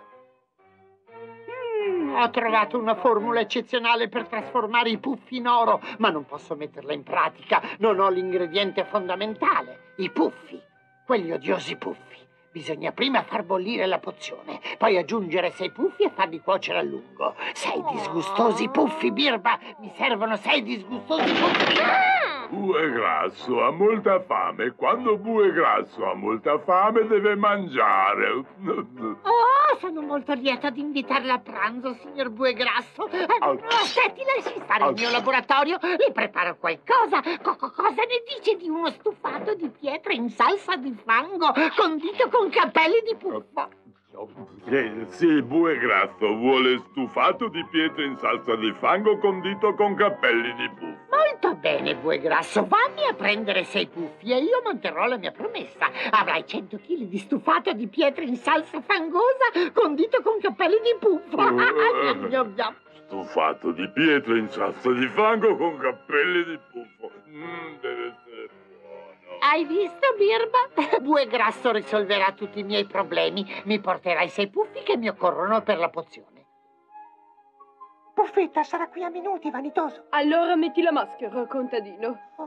Ho trovato una formula eccezionale per trasformare i puffi in oro, ma non posso metterla in pratica. Non ho l'ingrediente fondamentale, i puffi. Quegli odiosi puffi. Bisogna prima far bollire la pozione, poi aggiungere 6 puffi e farli cuocere a lungo. 6 disgustosi puffi, Birba! Mi servono 6 disgustosi puffi! Bue Grasso ha molta fame. Quando Bue Grasso ha molta fame deve mangiare. Oh, sono molto lieta di invitarla a pranzo, signor Bue Grasso. Aspetti, lasci stare il mio laboratorio. Le preparo qualcosa. Cosa ne dice di uno stufato di pietra in salsa di fango, condito con capelli di puffo? Sì, il Bue Grasso vuole stufato di pietra in salsa di fango condito con cappelli di puffo. Molto bene, Bue Grasso, vammi a prendere 6 puffi e io manterrò la mia promessa. Avrai 100 kg di stufato di pietra in salsa fangosa condito con cappelli di puffo. Stufato di pietra in salsa di fango con cappelli di puffo. Deve essere buono. Hai visto, Birba? Bue Grasso risolverà tutti i miei problemi. Mi porterai 6 puffi che mi occorrono per la pozione. Puffetta sarà qui a minuti, vanitoso. Allora metti la maschera, contadino. Oh,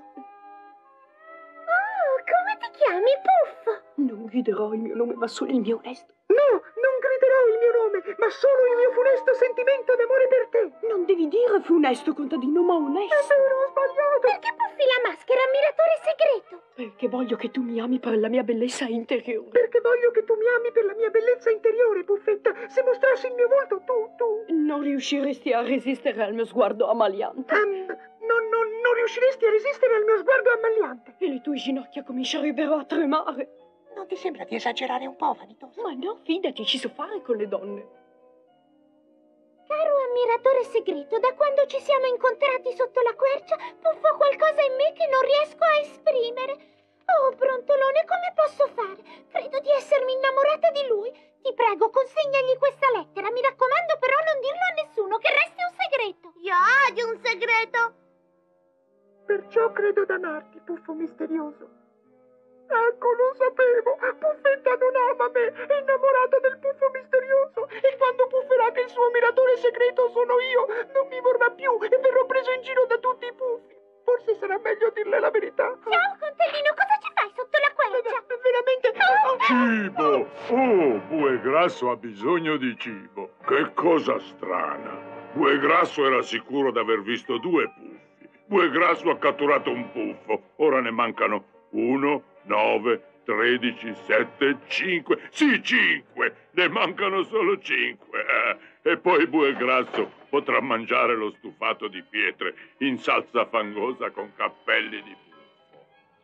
come ti chiami, Puffo? Non griderò il mio nome, ma solo il mio onesto. No, non griderò il mio nome, ma solo il mio funesto sentimento d'amore per te. Non devi dire funesto, contadino, ma onesto. È vero, ho sbagliato. Perché Puffy la maschera, ammiratore segreto? Perché voglio che tu mi ami per la mia bellezza interiore. Perché voglio che tu mi ami per la mia bellezza interiore, Puffetta. Se mostrassi il mio volto, tu... Non riusciresti a resistere al mio sguardo ammaliante. Non riusciresti a resistere al mio sguardo ammaliante. E le tue ginocchia comincerebbero a tremare. Non ti sembra di esagerare un po', vanitoso? Ma no, fidati, ci so fare con le donne. Caro ammiratore segreto, da quando ci siamo incontrati sotto la quercia, puffo qualcosa in me che non riesco a esprimere. Oh, brontolone, come posso fare? Credo di essermi innamorata di lui. Ti prego, consegnagli questa lettera. Mi raccomando però non dirlo a nessuno, che resti un segreto. Io odio un segreto. Perciò credo d'amarti, puffo misterioso. Ecco, lo sapevo. Puffetta non ama me, è innamorata del puffo misterioso. E quando pufferà che il suo ammiratore segreto sono io, non mi vorrà più e verrò preso in giro da tutti i puffi. Forse sarà meglio dirle la verità. Ciao, contadino, cosa ci fai sotto la quercia? Veramente... Cibo! Oh, Bue Grasso ha bisogno di cibo. Che cosa strana. Bue Grasso era sicuro di aver visto 2 puffi. Bue Grasso ha catturato un puffo. Ora ne mancano 1, 9, 13, 7, 5. Sì, 5! Ne mancano solo 5. E poi Bue Grasso potrà mangiare lo stufato di pietre in salsa fangosa con cappelli di puffo.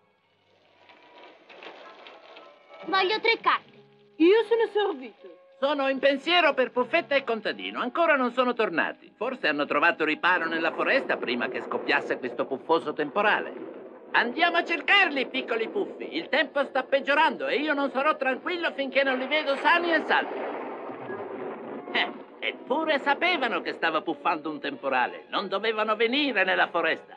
Voglio 3 carte. Io sono servito. Sono in pensiero per Puffetta e contadino. Ancora non sono tornati. Forse hanno trovato riparo nella foresta prima che scoppiasse questo puffoso temporale. Andiamo a cercarli, piccoli puffi. Il tempo sta peggiorando e io non sarò tranquillo finché non li vedo sani e salvi. Eppure sapevano che stava puffando un temporale. Non dovevano venire nella foresta.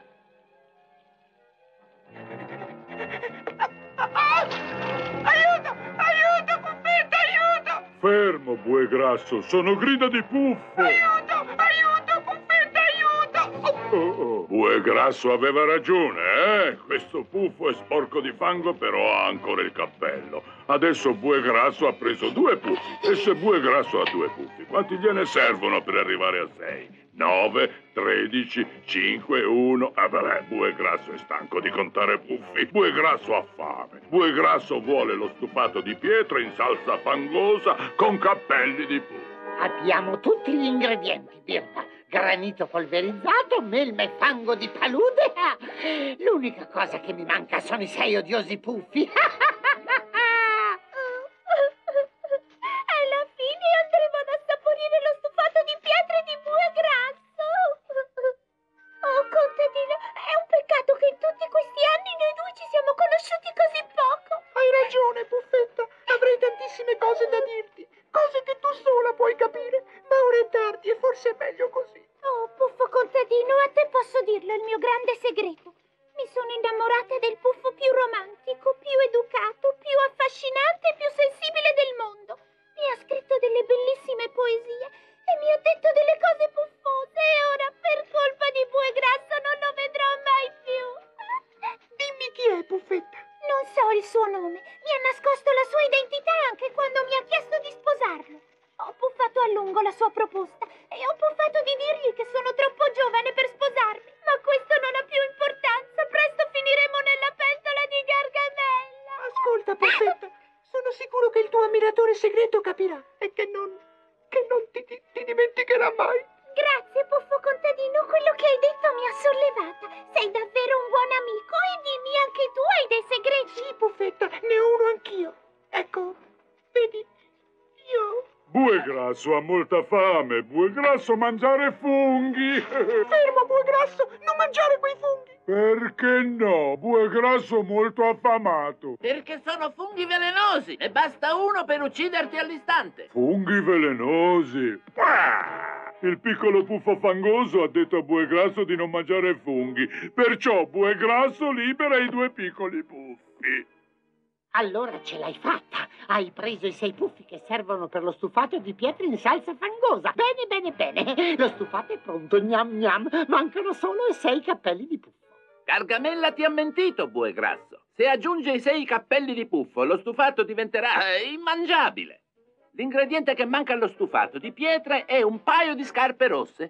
Aiuto! Aiuto, Puffetta, aiuto! Fermo, Bue Grasso, sono grida di puffo. Aiuto! Aiuto, Puffetta, aiuto! Bue Grasso aveva ragione, eh? Questo puffo è sporco di fango, però ha ancora il cappello. Adesso Bue Grasso ha preso 2 puffi. E se Bue Grasso ha 2 puffi, quanti gliene servono per arrivare a 6? 9, 13, 5, 1. Ah, vabbè, Bue Grasso è stanco di contare puffi. Bue Grasso ha fame. Bue Grasso vuole lo stufato di pietra in salsa fangosa con cappelli di puffo. Abbiamo tutti gli ingredienti, Birba. Granito polverizzato, melma e fango di palude. L'unica cosa che mi manca sono i 6 odiosi puffi. Alla fine andremo ad assaporire lo stufato di pietre di Bue Grasso. Oh, contadino, è un peccato che in tutti questi anni noi 2 ci siamo conosciuti così poco. Hai ragione, Puffetta. Avrei tantissime cose da dirti. Cose che tu sola puoi capire. Ma ora è tardi e forse è meglio così. Oh, puffo contadino, a te posso dirlo, il mio grande segreto. Mi sono innamorata del puffo più romantico, più educato, più affascinante e più sensibile del mondo. Mi ha scritto delle bellissime poesie e mi ha detto delle cose puffose e ora, per colpa di Bue Grasso, non lo vedrò mai più. Dimmi chi è, Puffetta. Non so il suo nome. Mi ha nascosto la sua identità anche quando mi ha chiesto di sposarlo. Ho puffato a lungo la sua proposta e ho puffato di dirgli che sono troppo giovane per sposarmi. Ma questo non ha più importanza. Presto finiremo nella pentola di Gargamella. Ascolta, Puffetta. Sono sicuro che il tuo ammiratore segreto capirà e che non ti dimenticherà mai. Grazie, puffo contadino. Quello che hai detto mi ha sollevata. Sei davvero un buon amico e dimmi, anche tu hai dei segreti? Sì, Puffetta, ne ho uno anch'io. Ecco, vedi, io... Bue Grasso ha molta fame. Bue Grasso mangiare funghi. Fermo, Bue Grasso, non mangiare quei funghi. Perché no? Bue Grasso molto affamato. Perché sono funghi velenosi. Ne basta uno per ucciderti all'istante. Funghi velenosi. Il piccolo puffo fangoso ha detto a Bue Grasso di non mangiare funghi. Perciò Bue Grasso libera i 2 piccoli puffi. Allora ce l'hai fatta. Hai preso i 6 puffi che servono per lo stufato di pietre in salsa fangosa. Bene, bene, bene. Lo stufato è pronto. Gnam, gnam. Mancano solo i 6 cappelli di puffo. Gargamella ti ha mentito, Bue Grasso. Se aggiunge i 6 cappelli di puffo, lo stufato diventerà immangiabile. L'ingrediente che manca allo stufato di pietre è un paio di scarpe rosse.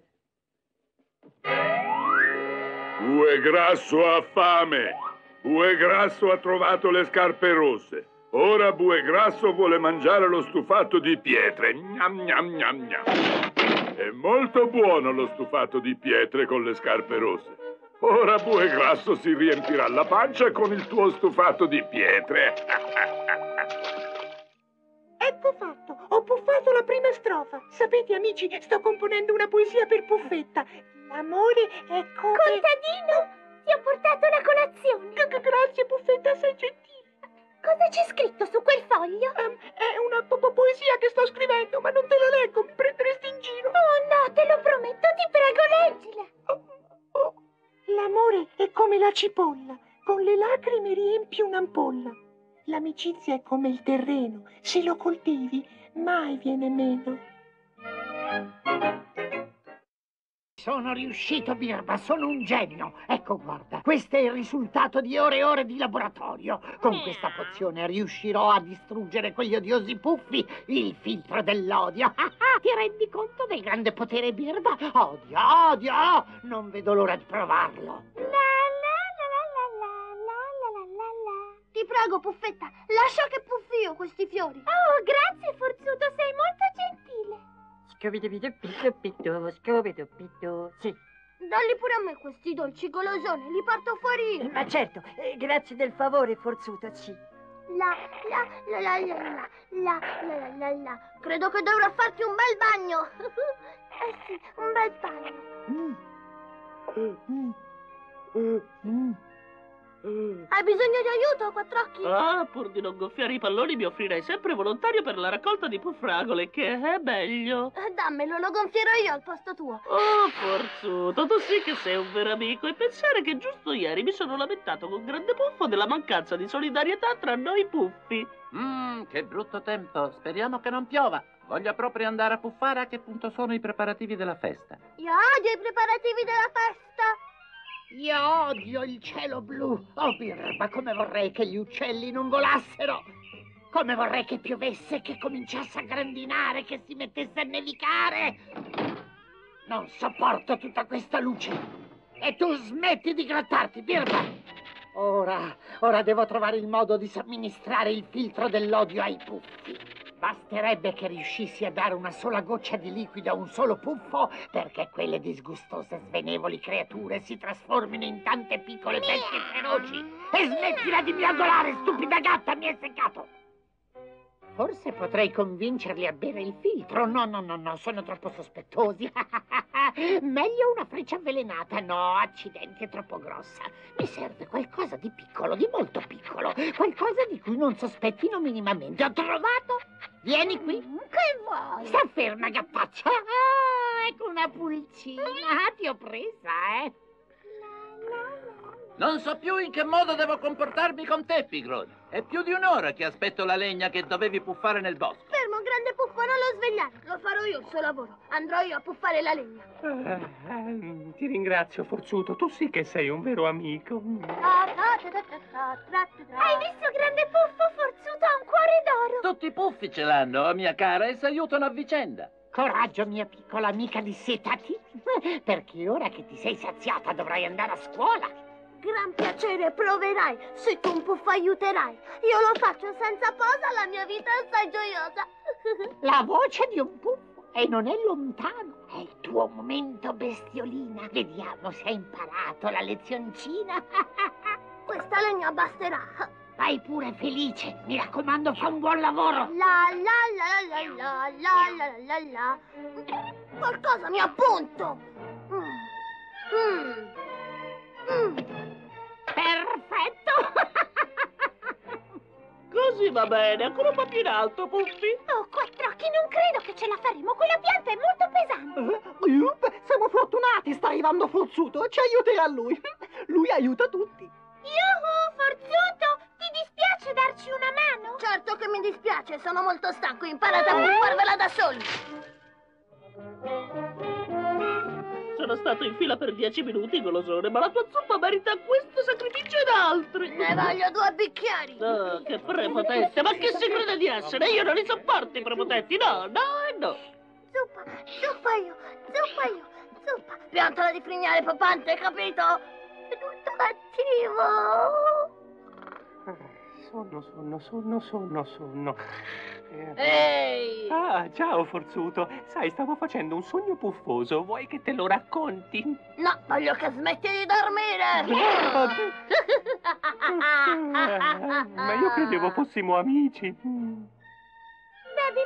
Bue Grasso ha fame. Bue Grasso ha trovato le scarpe rosse. Ora Bue Grasso vuole mangiare lo stufato di pietre. Gnam, gnam, gnam, gnam. È molto buono lo stufato di pietre con le scarpe rosse. Ora Bue Grasso si riempirà la pancia con il tuo stufato di pietre. Ecco fatto, ho puffato la prima strofa. Sapete, amici, sto componendo una poesia per Puffetta. L'amore è come... Contadino, ti ho portato la colazione. Grazie, Puffetta, sei gentile. Cosa c'è scritto su quel foglio? È una poesia che sto scrivendo, ma non te la leggo, mi prenderesti in giro. Oh no, te lo prometto, ti prego, leggila. L'amore è come la cipolla, con le lacrime riempi un'ampolla. L'amicizia è come il terreno, se lo coltivi mai viene meno. Sono riuscito, Birba, sono un genio. Ecco, guarda, questo è il risultato di ore e ore di laboratorio. Con questa pozione riuscirò a distruggere quegli odiosi puffi, il filtro dell'odio. Ti rendi conto del grande potere, Birba? Odio, odio! Non vedo l'ora di provarlo. Ti prego, Puffetta, lascia che puffi io questi fiori. Oh, grazie, Forzuto, sei molto gentile. Scooby-Doo, sì. Dalli pure a me questi dolci golosoni, li porto fuori io. Ma certo, grazie del favore, Forzuto, sì. La. Credo che dovrò farti un bel bagno. Sì, un bel bagno. Hai bisogno di aiuto, Quattrocchi? Ah, pur di non gonfiare i palloni mi offrirei sempre volontario per la raccolta di puffragole, che è meglio. Dammelo, lo gonfierò io al posto tuo. Oh, Forzuto, tu sì che sei un vero amico. E pensare che giusto ieri mi sono lamentato con grande puffo della mancanza di solidarietà tra noi puffi. Che brutto tempo. Speriamo che non piova. Voglio proprio andare a puffare. A che punto sono i preparativi della festa? Io odio i preparativi della festa. Io odio il cielo blu. Oh, Birba, come vorrei che gli uccelli non volassero. Come vorrei che piovesse, che cominciasse a grandinare, che si mettesse a nevicare. Non sopporto tutta questa luce. E tu smetti di grattarti, Birba. Ora devo trovare il modo di somministrare il filtro dell'odio ai puffi. Basterebbe che riuscissi a dare una sola goccia di liquido a un solo puffo perché quelle disgustose, svenevoli creature si trasformino in tante piccole bestie feroci. E smettila di miagolare, stupida gatta, mi hai seccato! Forse potrei convincerli a bere il filtro. No, sono troppo sospettosi. Meglio una freccia avvelenata. No, accidenti, è troppo grossa. Mi serve qualcosa di piccolo, di molto piccolo. Qualcosa di cui non sospettino minimamente. Ho trovato! Vieni qui. Che vuoi? Sta ferma, gattaccia. Ecco una pulcina. Ti ho presa, Non so più in che modo devo comportarmi con te, Pigrone. È più di un'ora che aspetto la legna che dovevi puffare nel bosco. Fermo, grande puffo, non lo svegliare. Lo farò io il suo lavoro. Andrò io a puffare la legna. Ti ringrazio, Forzuto. Tu sì che sei un vero amico. Hai visto, grande puffo? Forzuto ha un cuore d'oro. Tutti i puffi ce l'hanno, mia cara, e si aiutano a vicenda. Coraggio, mia piccola amica, dissetati. Perché ora che ti sei saziata dovrai andare a scuola. Gran piacere, proverai, se tu un puffo aiuterai. Io lo faccio senza posa, la mia vita è assai gioiosa. La voce di un puffo e non è lontano. È il tuo momento, bestiolina. Vediamo se hai imparato la lezioncina. Questa legna basterà. Vai pure felice, mi raccomando, fa un buon lavoro. La. Qualcosa mi appunto. Perfetto! Così va bene, ancora un po' più in alto, Puffi. Oh, Quattrocchi, non credo che ce la faremo. Quella pianta è molto pesante. Siamo fortunati, sta arrivando Forzuto, ci aiuterà lui. Lui aiuta tutti. Yuhu, Forzuto, ti dispiace darci una mano? Certo che mi dispiace, sono molto stanco, imparate a puffarvela da soli. Sono stato in fila per 10 minuti, golosone, ma la tua zuppa merita questo sacrificio ed altri. Ne voglio 2 bicchieri. No, che prepotente, ma che si crede di essere? Io non li sopporto i prepotenti, no, no e no. Zuppa io. Piantola di frignare popante, capito? È tutto cattivo. Sonno. Ehi! Ah, ciao Forzuto. Sai, stavo facendo un sogno puffoso. Vuoi che te lo racconti? No, voglio che smetti di dormire! Ma io credevo fossimo amici. Baby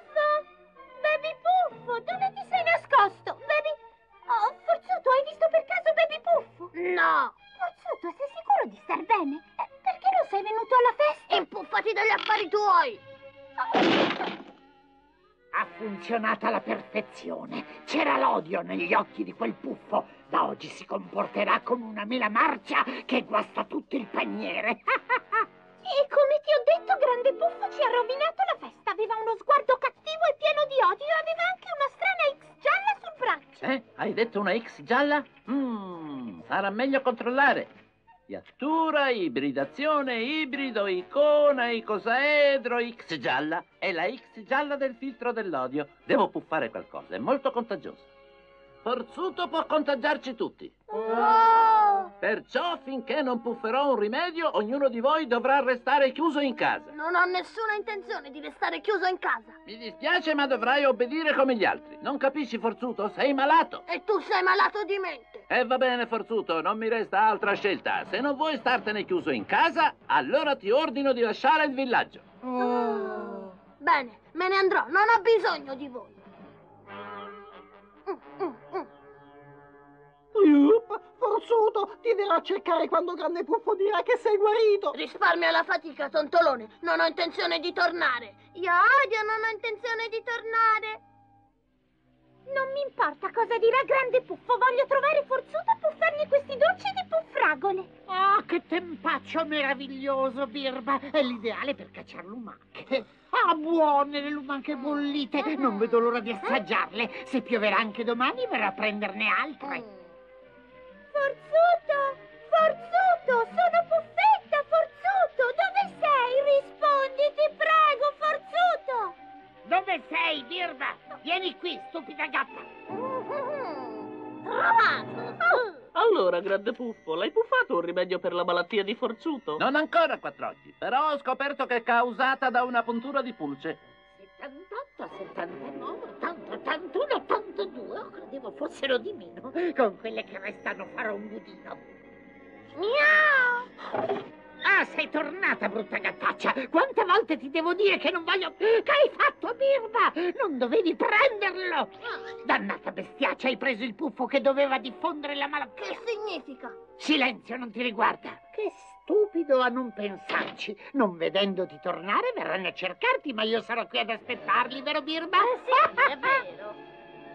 Puffo, dove ti sei nascosto? Oh, Forzuto, hai visto per caso Baby Puffo? No! Forzuto, sei sicuro di star bene? Perché non sei venuto alla festa? Impuffati dagli affari tuoi! Ha funzionato alla perfezione. C'era l'odio negli occhi di quel puffo. Da oggi si comporterà come una mela marcia che guasta tutto il paniere. E come ti ho detto, Grande Puffo ci ha rovinato la festa. Aveva uno sguardo cattivo e pieno di odio e aveva anche una strana X gialla sul braccio. Hai detto una X gialla? Sarà meglio controllare. Iattura, ibridazione, ibrido, icona, icosaedro, X gialla. È la X gialla del filtro dell'odio. Devo puffare qualcosa, è molto contagioso. Forzuto può contagiarci tutti. Perciò, finché non pufferò un rimedio, ognuno di voi dovrà restare chiuso in casa. Non ho nessuna intenzione di restare chiuso in casa. Mi dispiace, ma dovrai obbedire come gli altri. Non capisci, Forzuto? Sei malato. E tu sei malato di mente. Va bene, Forzuto, non mi resta altra scelta. Se non vuoi startene chiuso in casa, allora ti ordino di lasciare il villaggio. Bene, me ne andrò. Non ho bisogno di voi. Forzuto, ti verrà a cercare quando Grande Puffo dirà che sei guarito. Risparmia la fatica, tontolone. Non ho intenzione di tornare. Io odio, non ho intenzione di tornare. Non mi importa cosa dirà Grande Puffo. Voglio trovare Forzuto e puffargli questi dolci di puffragole. Ah, che tempaccio meraviglioso, Birba. È l'ideale per cacciare lumache. Ah, buone le lumache bollite. Non vedo l'ora di assaggiarle. Se pioverà anche domani, verrà a prenderne altre. Forzuto, sono Puffetta, Forzuto. Dove sei? Rispondi, ti prego, Forzuto. Dove sei, Birba? Vieni qui, stupida gatta. Allora, Grande Puffo, l'hai puffato un rimedio per la malattia di Forzuto? Non ancora, Quattrocchi, però ho scoperto che è causata da una puntura di pulce. 78, 79, 80, 81, 82. Credevo fossero di meno. Con quelle che restano farò un budino. Miau! Ah, sei tornata, brutta gattaccia! Quante volte ti devo dire che non voglio... Che hai fatto, Birba? Non dovevi prenderlo! Dannata bestiaccia, hai preso il puffo che doveva diffondere la malattia. Che significa? Silenzio, non ti riguarda. Che stupido a non pensarci. Non vedendoti tornare, verranno a cercarti, ma io sarò qui ad aspettarli, vero, Birba? Sì, è vero.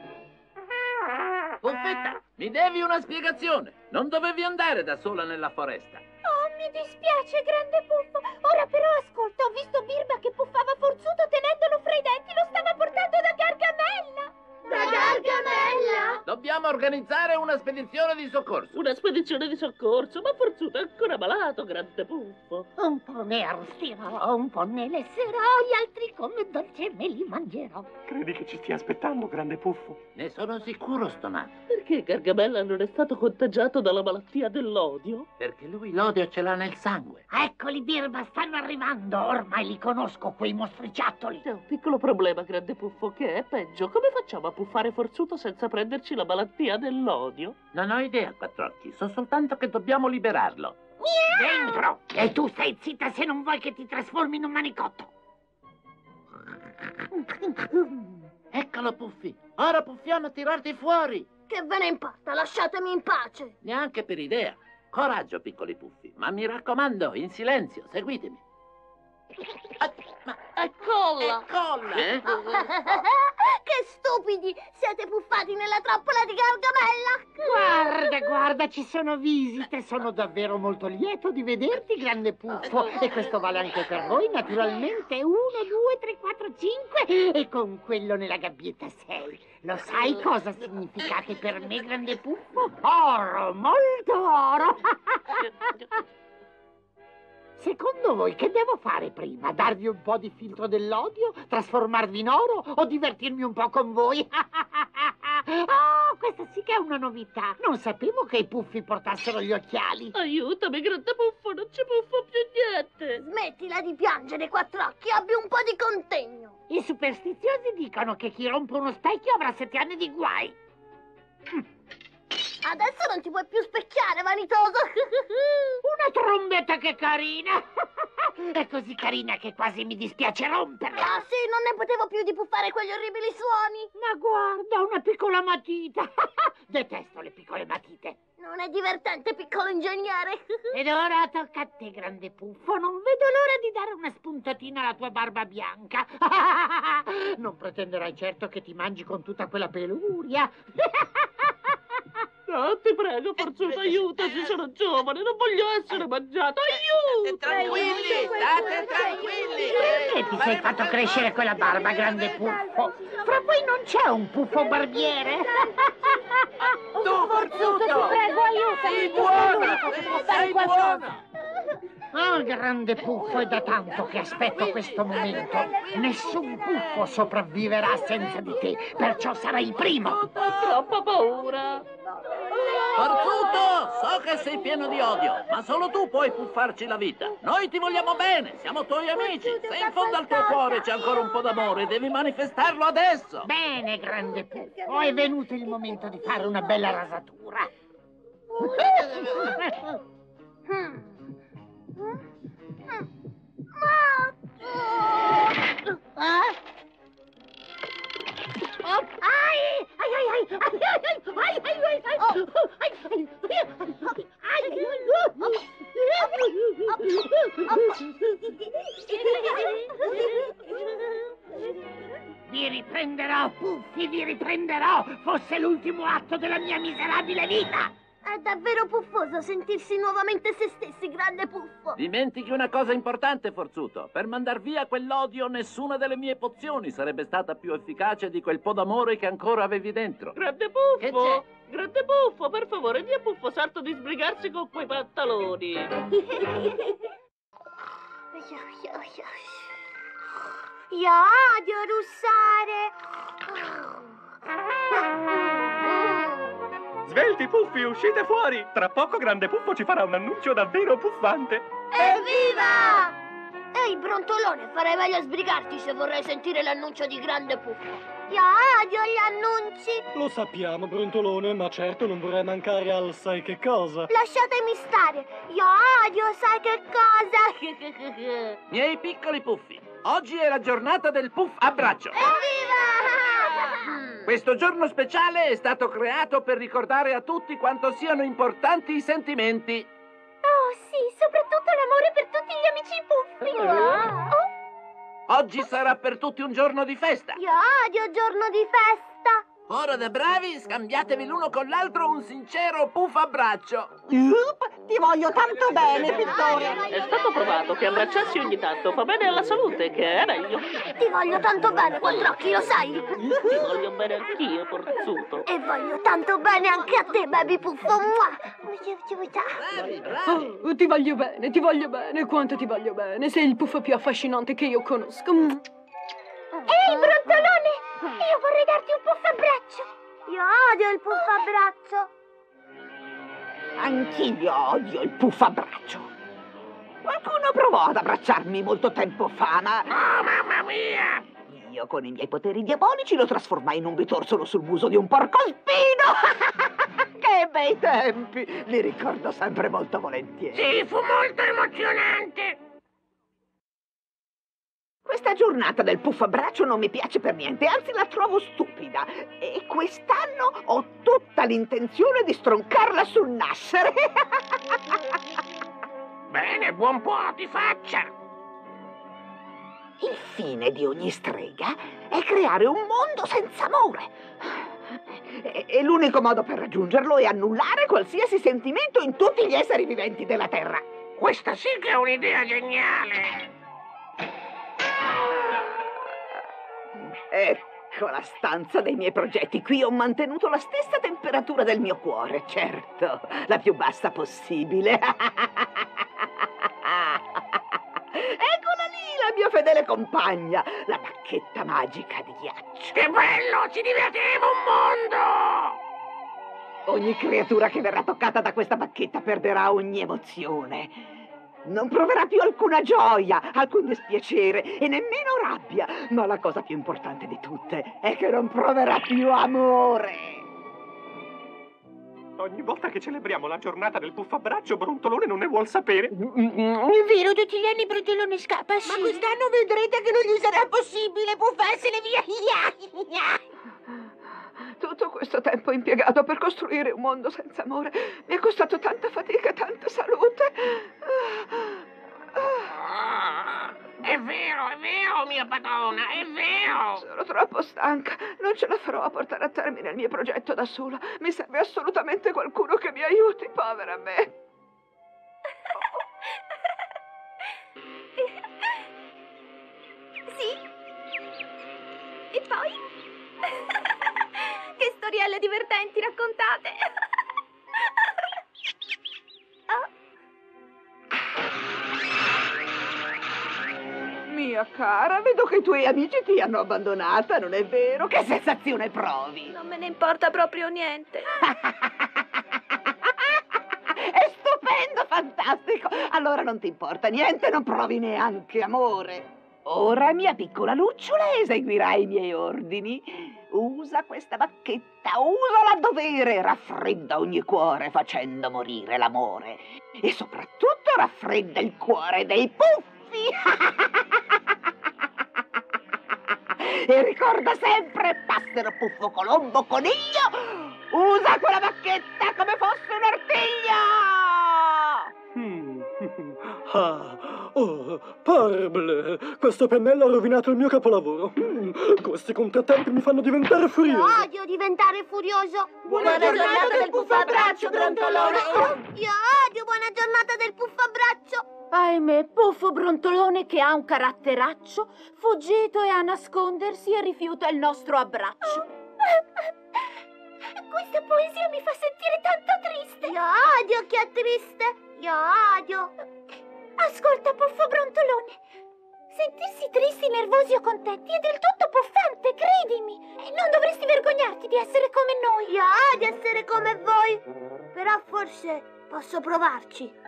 Puffetta, mi devi una spiegazione. Non dovevi andare da sola nella foresta. Oh, mi dispiace, Grande Puffo. Ora però ascolta, ho visto Birba che puffava Forzuto tenendolo fra i denti. Lo stava portando da Gargamella. Da Gargamella? Dobbiamo organizzare una spedizione di soccorso. Una spedizione di soccorso? Ma Forzuto è ancora malato, Grande Puffo. Un po' ne arrossirò, un po' ne lesserò, gli altri come dolce me li mangerò. Credi che ci stia aspettando, Grande Puffo? Ne sono sicuro, stonato. Perché Gargamella non è stato contagiato dalla malattia dell'odio? Perché lui l'odio ce l'ha nel sangue. Eccoli, Birba, stanno arrivando. Ormai li conosco, quei mostriciattoli. C'è un piccolo problema, Grande Puffo, che è peggio. Come facciamo a puffare Forzuto senza prenderci la malattia dell'odio? Non ho idea, Quattrocchi. So soltanto che dobbiamo liberarlo. Dentro! E tu stai zitta se non vuoi che ti trasformi in un manicotto. Eccolo, Puffi. Ora puffiamo a tirarti fuori. Che ve ne importa? Lasciatemi in pace. Neanche per idea. Coraggio, piccoli Puffi. Ma mi raccomando, in silenzio, seguitemi. Colla! Colla! Che stupidi! Siete puffati nella trappola di Gargamella! Guarda, ci sono visite. Sono davvero molto lieto di vederti, grande puffo. E questo vale anche per voi, naturalmente. 1, 2, 3, 4, 5. E con quello nella gabbietta 6. Lo sai cosa significate per me, grande puffo? Oro, molto oro. Secondo voi che devo fare prima? Darvi un po' di filtro dell'odio? Trasformarvi in oro? O divertirmi un po' con voi? Oh, questa sì che è una novità. Non sapevo che i puffi portassero gli occhiali. Aiutami, grande puffo, non ci puffo più niente. Smettila di piangere, Quattrocchi, abbi un po' di contegno. I superstiziosi dicono che chi rompe uno specchio avrà 7 anni di guai. Adesso non ti puoi più specchiare, vanitoso. Una trombetta che carina. È così carina che quasi mi dispiace romperla. Ah sì, non ne potevo più di puffare quegli orribili suoni. Ma guarda, una piccola matita. Detesto le piccole matite. Non è divertente, piccolo ingegnere. Ed ora tocca a te, grande puffo. Non vedo l'ora di dare una spuntatina alla tua barba bianca. Non pretenderai certo che ti mangi con tutta quella peluria. No, ti prego, Forzuto, aiutaci, sono giovane, non voglio essere mangiato, aiuto! Tranquilli, state tranquilli! Perché ti sei fatto crescere quella barba, grande puffo? Fra voi non c'è un puffo barbiere? Tu, Forzuto! Ti prego, aiutami! Sei buona! Sei buona! Ah, grande puffo, è da tanto che aspetto questo momento. Nessun puffo sopravviverà senza di te, perciò sarai il primo. Ho troppa paura. Forzuto, so che sei pieno di odio, ma solo tu puoi puffarci la vita. Noi ti vogliamo bene, siamo tuoi amici. Se in fondo al tuo cuore c'è ancora un po' d'amore, devi manifestarlo adesso. Bene, grande puffo, è venuto il momento di fare una bella rasatura. Vi riprenderò, Puffi, vi riprenderò! Fosse l'ultimo atto della mia miserabile vita! È davvero puffoso sentirsi nuovamente se stessi, grande puffo. Dimentichi una cosa importante, Forzuto. Per mandar via quell'odio, nessuna delle mie pozioni sarebbe stata più efficace di quel po' d'amore che ancora avevi dentro. Grande puffo! Grande puffo, per favore, di a Puffo Sarto di sbrigarsi con quei pantaloni. Io odio russare. Svelti, puffi, uscite fuori! Tra poco Grande Puffo ci farà un annuncio davvero puffante. Evviva! Ehi, brontolone, farei meglio a sbrigarti se vorrei sentire l'annuncio di Grande Puffo. Io odio gli annunci. Lo sappiamo, brontolone, ma certo non vorrei mancare al sai che cosa. Lasciatemi stare. Io odio sai che cosa. Miei piccoli puffi, oggi è la giornata del puff abbraccio. Evviva! Questo giorno speciale è stato creato per ricordare a tutti quanto siano importanti i sentimenti. Oh sì, soprattutto l'amore per tutti gli amici puffi. Oggi sarà per tutti un giorno di festa. Io odio giorno di festa. Ora da bravi, scambiatevi l'uno con l'altro un sincero puff abbraccio. Ti voglio tanto bene, pittore. È stato provato che abbracciarsi ogni tanto fa bene alla salute, che è meglio. Ti voglio tanto bene, Quattrocchi, lo sai? Ti voglio bene anch'io, Forzuto. E voglio tanto bene anche a te, baby puffo. Oh, ti voglio bene, quanto ti voglio bene. Sei il puffo più affascinante che io conosco. Ehi, brontolone! Io vorrei darti un puff abbraccio. Io odio il puff abbraccio. Anch'io odio il puff abbraccio. Qualcuno provò ad abbracciarmi molto tempo fa, ma... Oh, mamma mia! Io con i miei poteri diabolici lo trasformai in un bitorzolo sul muso di un porcospino. Che bei tempi! Li ricordo sempre molto volentieri. Sì, fu molto emozionante! Questa giornata del puff abbraccio non mi piace per niente, anzi la trovo stupida. E quest'anno ho tutta l'intenzione di stroncarla sul nascere. Bene, buon po' ti faccia! Il fine di ogni strega è creare un mondo senza amore. E l'unico modo per raggiungerlo è annullare qualsiasi sentimento in tutti gli esseri viventi della Terra. Questa sì che è un'idea geniale! Ecco la stanza dei miei progetti. Qui ho mantenuto la stessa temperatura del mio cuore, certo, la più bassa possibile. Eccola lì, la mia fedele compagna, la bacchetta magica di ghiaccio. Che bello! Ci divertiremo un mondo! Ogni creatura che verrà toccata da questa bacchetta perderà ogni emozione. Non proverà più alcuna gioia, alcun dispiacere e nemmeno rabbia. Ma la cosa più importante di tutte è che non proverà più amore. Ogni volta che celebriamo la giornata del puffabbraccio, Brontolone non ne vuol sapere. È vero, tutti gli anni Brontolone scappa, sì. Ma quest'anno vedrete che non gli sarà possibile puffarsene via. Tutto questo tempo impiegato per costruire un mondo senza amore mi è costato tanta fatica e tanta salute. È vero, mia padrona, è vero! Sono troppo stanca, non ce la farò a portare a termine il mio progetto da sola. Mi serve assolutamente qualcuno che mi aiuti, povera me. Sì? E poi? Che storielle divertenti raccontate! Mia cara, vedo che i tuoi amici ti hanno abbandonata, non è vero? Che sensazione provi? Non me ne importa proprio niente. È stupendo, fantastico! Allora non ti importa niente, non provi neanche amore. Ora, mia piccola lucciola, eseguirai i miei ordini. Usa questa bacchetta, usala a dovere, raffredda ogni cuore facendo morire l'amore. E soprattutto raffredda il cuore dei puffi. E ricorda sempre, passero, puffo, colombo, coniglio, usa quella bacchetta come fosse un'artiglia! Parbleu! Questo pennello ha rovinato il mio capolavoro. Questi contrattempi mi fanno diventare furioso. Odio diventare furioso. Buona giornata del puffabbraccio, Brontolone! Io odio buona giornata del puffabbraccio. Ahimè, Puffo Brontolone, che ha un caratteraccio, fuggito e a nascondersi e rifiuta il nostro abbraccio. Questa poesia mi fa sentire tanto triste. Io odio chi è triste. Io odio. Ascolta, Puffo Brontolone. Sentirsi tristi, nervosi o contenti è del tutto puffante, credimi. E non dovresti vergognarti di essere come noi. Io odio essere come voi. Però forse posso provarci.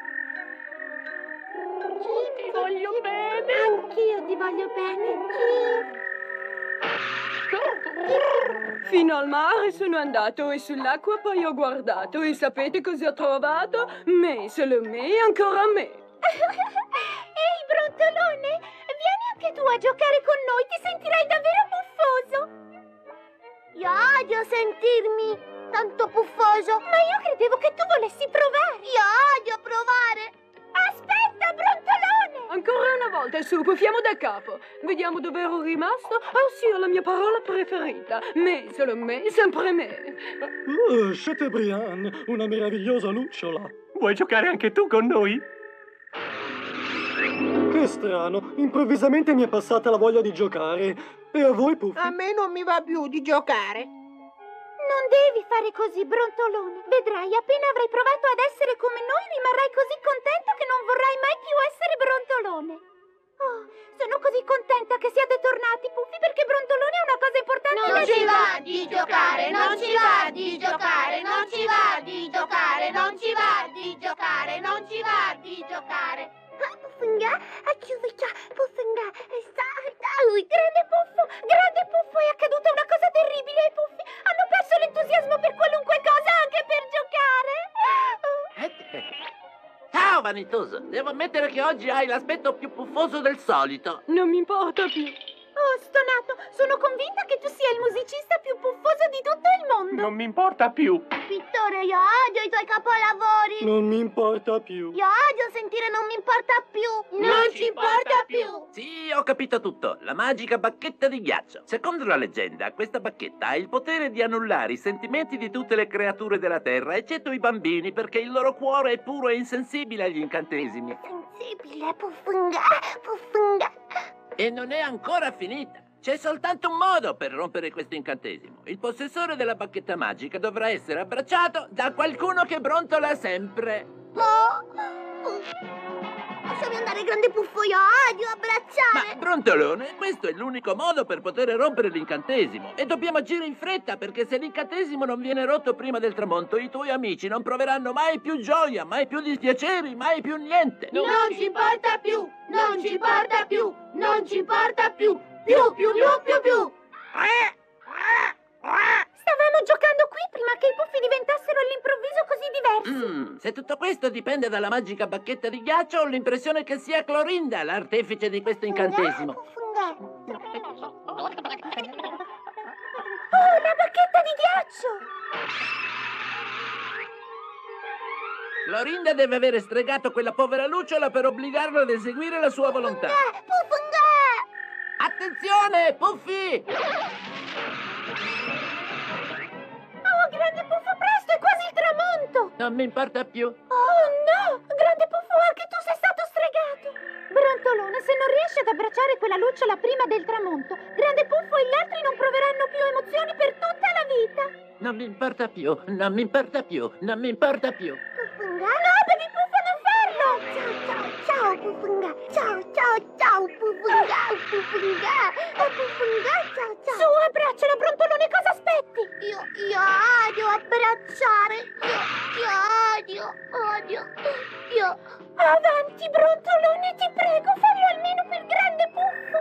Ti voglio bene. Anch'io ti voglio bene. Fino al mare sono andato e sull'acqua poi ho guardato. E sapete cosa ho trovato? Me, solo me e ancora me. Ehi, Brontolone, vieni anche tu a giocare con noi, ti sentirai davvero puffoso. Io odio sentirmi tanto puffoso. Ma io credevo che tu volessi provare. Io odio provare. Aspetta, Brontolone! Ancora una volta, su, puffiamo da capo. Vediamo dove ero rimasto. Ossia la mia parola preferita. Me, solo me, sempre me. Chateaubriand, una meravigliosa lucciola. Vuoi giocare anche tu con noi? Che strano, improvvisamente mi è passata la voglia di giocare. E a voi, Puffy? A me non mi va più di giocare. Non devi fare così, Brontolone. Vedrai, appena avrai provato ad essere come noi, rimarrai così contento che non vorrai mai più essere Brontolone. Oh, sono così contenta che siate tornati, Puffy, perché Brontolone è una cosa importante. Non ci va di giocare, non ci va di giocare, non ci va di giocare, non ci va di giocare, non ci va di giocare. Puffinga, acchiuvica, Puffinga, grande Puffo, è accaduta una cosa terribile ai Puffi. Hanno perso l'entusiasmo per qualunque cosa, anche per giocare. Ciao, vanitoso. Devo ammettere che oggi hai l'aspetto più puffoso del solito. Non mi importa più. Oh, stonato, sono convinta che tu sia il musicista più puffoso di tutto il mondo. Non mi importa più. Pittore, io odio i tuoi capolavori. Non mi importa più. Io odio sentire non mi importa più. Non ci importa più. Sì, ho capito tutto. La magica bacchetta di ghiaccio. Secondo la leggenda, questa bacchetta ha il potere di annullare i sentimenti di tutte le creature della Terra, eccetto i bambini, perché il loro cuore è puro e insensibile agli incantesimi. Sensibile, Puffunga, Puffunga. E non è ancora finita. C'è soltanto un modo per rompere questo incantesimo. Il possessore della bacchetta magica dovrà essere abbracciato da qualcuno che brontola sempre. Lasciami andare, grande puffo, io odio abbracciare. Ma, brontolone, questo è l'unico modo per poter rompere l'incantesimo. E dobbiamo agire in fretta, perché se l'incantesimo non viene rotto prima del tramonto, i tuoi amici non proveranno mai più gioia, mai più dispiaceri, mai più niente. Non ci importa più, non ci importa più, non ci importa più. Più. Stavamo giocando qui prima che i puffi diventassero all'improvviso così diversi. Se tutto questo dipende dalla magica bacchetta di ghiaccio, ho l'impressione che sia Clorinda l'artefice di questo incantesimo. Oh, la bacchetta di ghiaccio! Clorinda deve avere stregato quella povera lucciola per obbligarla ad eseguire la sua volontà. Attenzione, Puffi! Oh, grande puffo, presto, è quasi il tramonto! Non mi importa più. Oh, no! Grande puffo, anche tu sei stato stregato! Brontolone, se non riesci ad abbracciare quella lucciola prima del tramonto, Grande Puffo e gli altri non proveranno più emozioni per tutta la vita! Non mi importa più, non mi importa più, non mi importa più. Puffunga, no, devi Puffo non farlo! Ciao, Puffunga. Ciao, Puffunga. Puffunga. Oh, Puffunga, ciao. Su, abbracciala, Brontolone, cosa aspetti? Io odio abbracciare. Io odio. Avanti, Brontolone, ti prego, fallo almeno per Grande Puffo.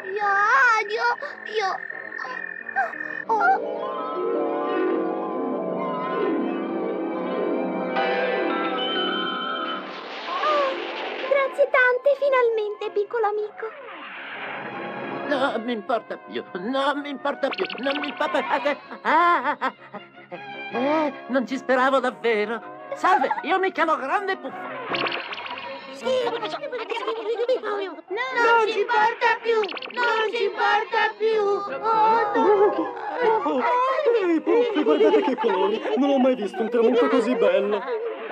Grazie tante, finalmente, piccolo amico. Non mi importa più, non mi importa più, non mi importa... non ci speravo davvero. Salve, io mi chiamo Grande Puffo. Non ci importa più, non ci importa più. Oh, no. Ehi, Puffi, guardate che colori. Non ho mai visto un tramonto così bello.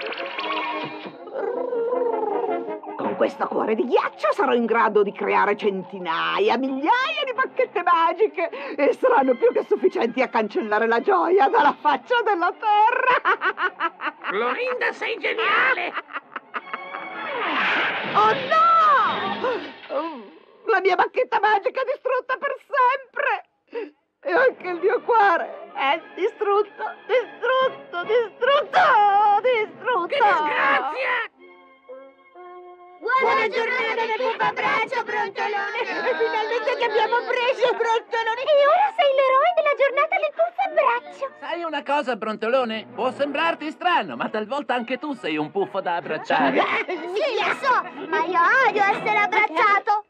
Con questo cuore di ghiaccio sarò in grado di creare centinaia, migliaia di bacchette magiche e saranno più che sufficienti a cancellare la gioia dalla faccia della terra. Clorinda, sei geniale! Oh no! La mia bacchetta magica è distrutta per sempre! E anche il mio cuore è distrutto! Che disgrazia! Buona giornata del Puffo Abbraccio, Brontolone! Finalmente ti abbiamo preso, Brontolone! E ora sei l'eroe della giornata del Puffo Abbraccio! Sai una cosa, Brontolone? Può sembrarti strano, ma talvolta anche tu sei un puffo da abbracciare. Sì, lo so, ma io odio essere abbracciato.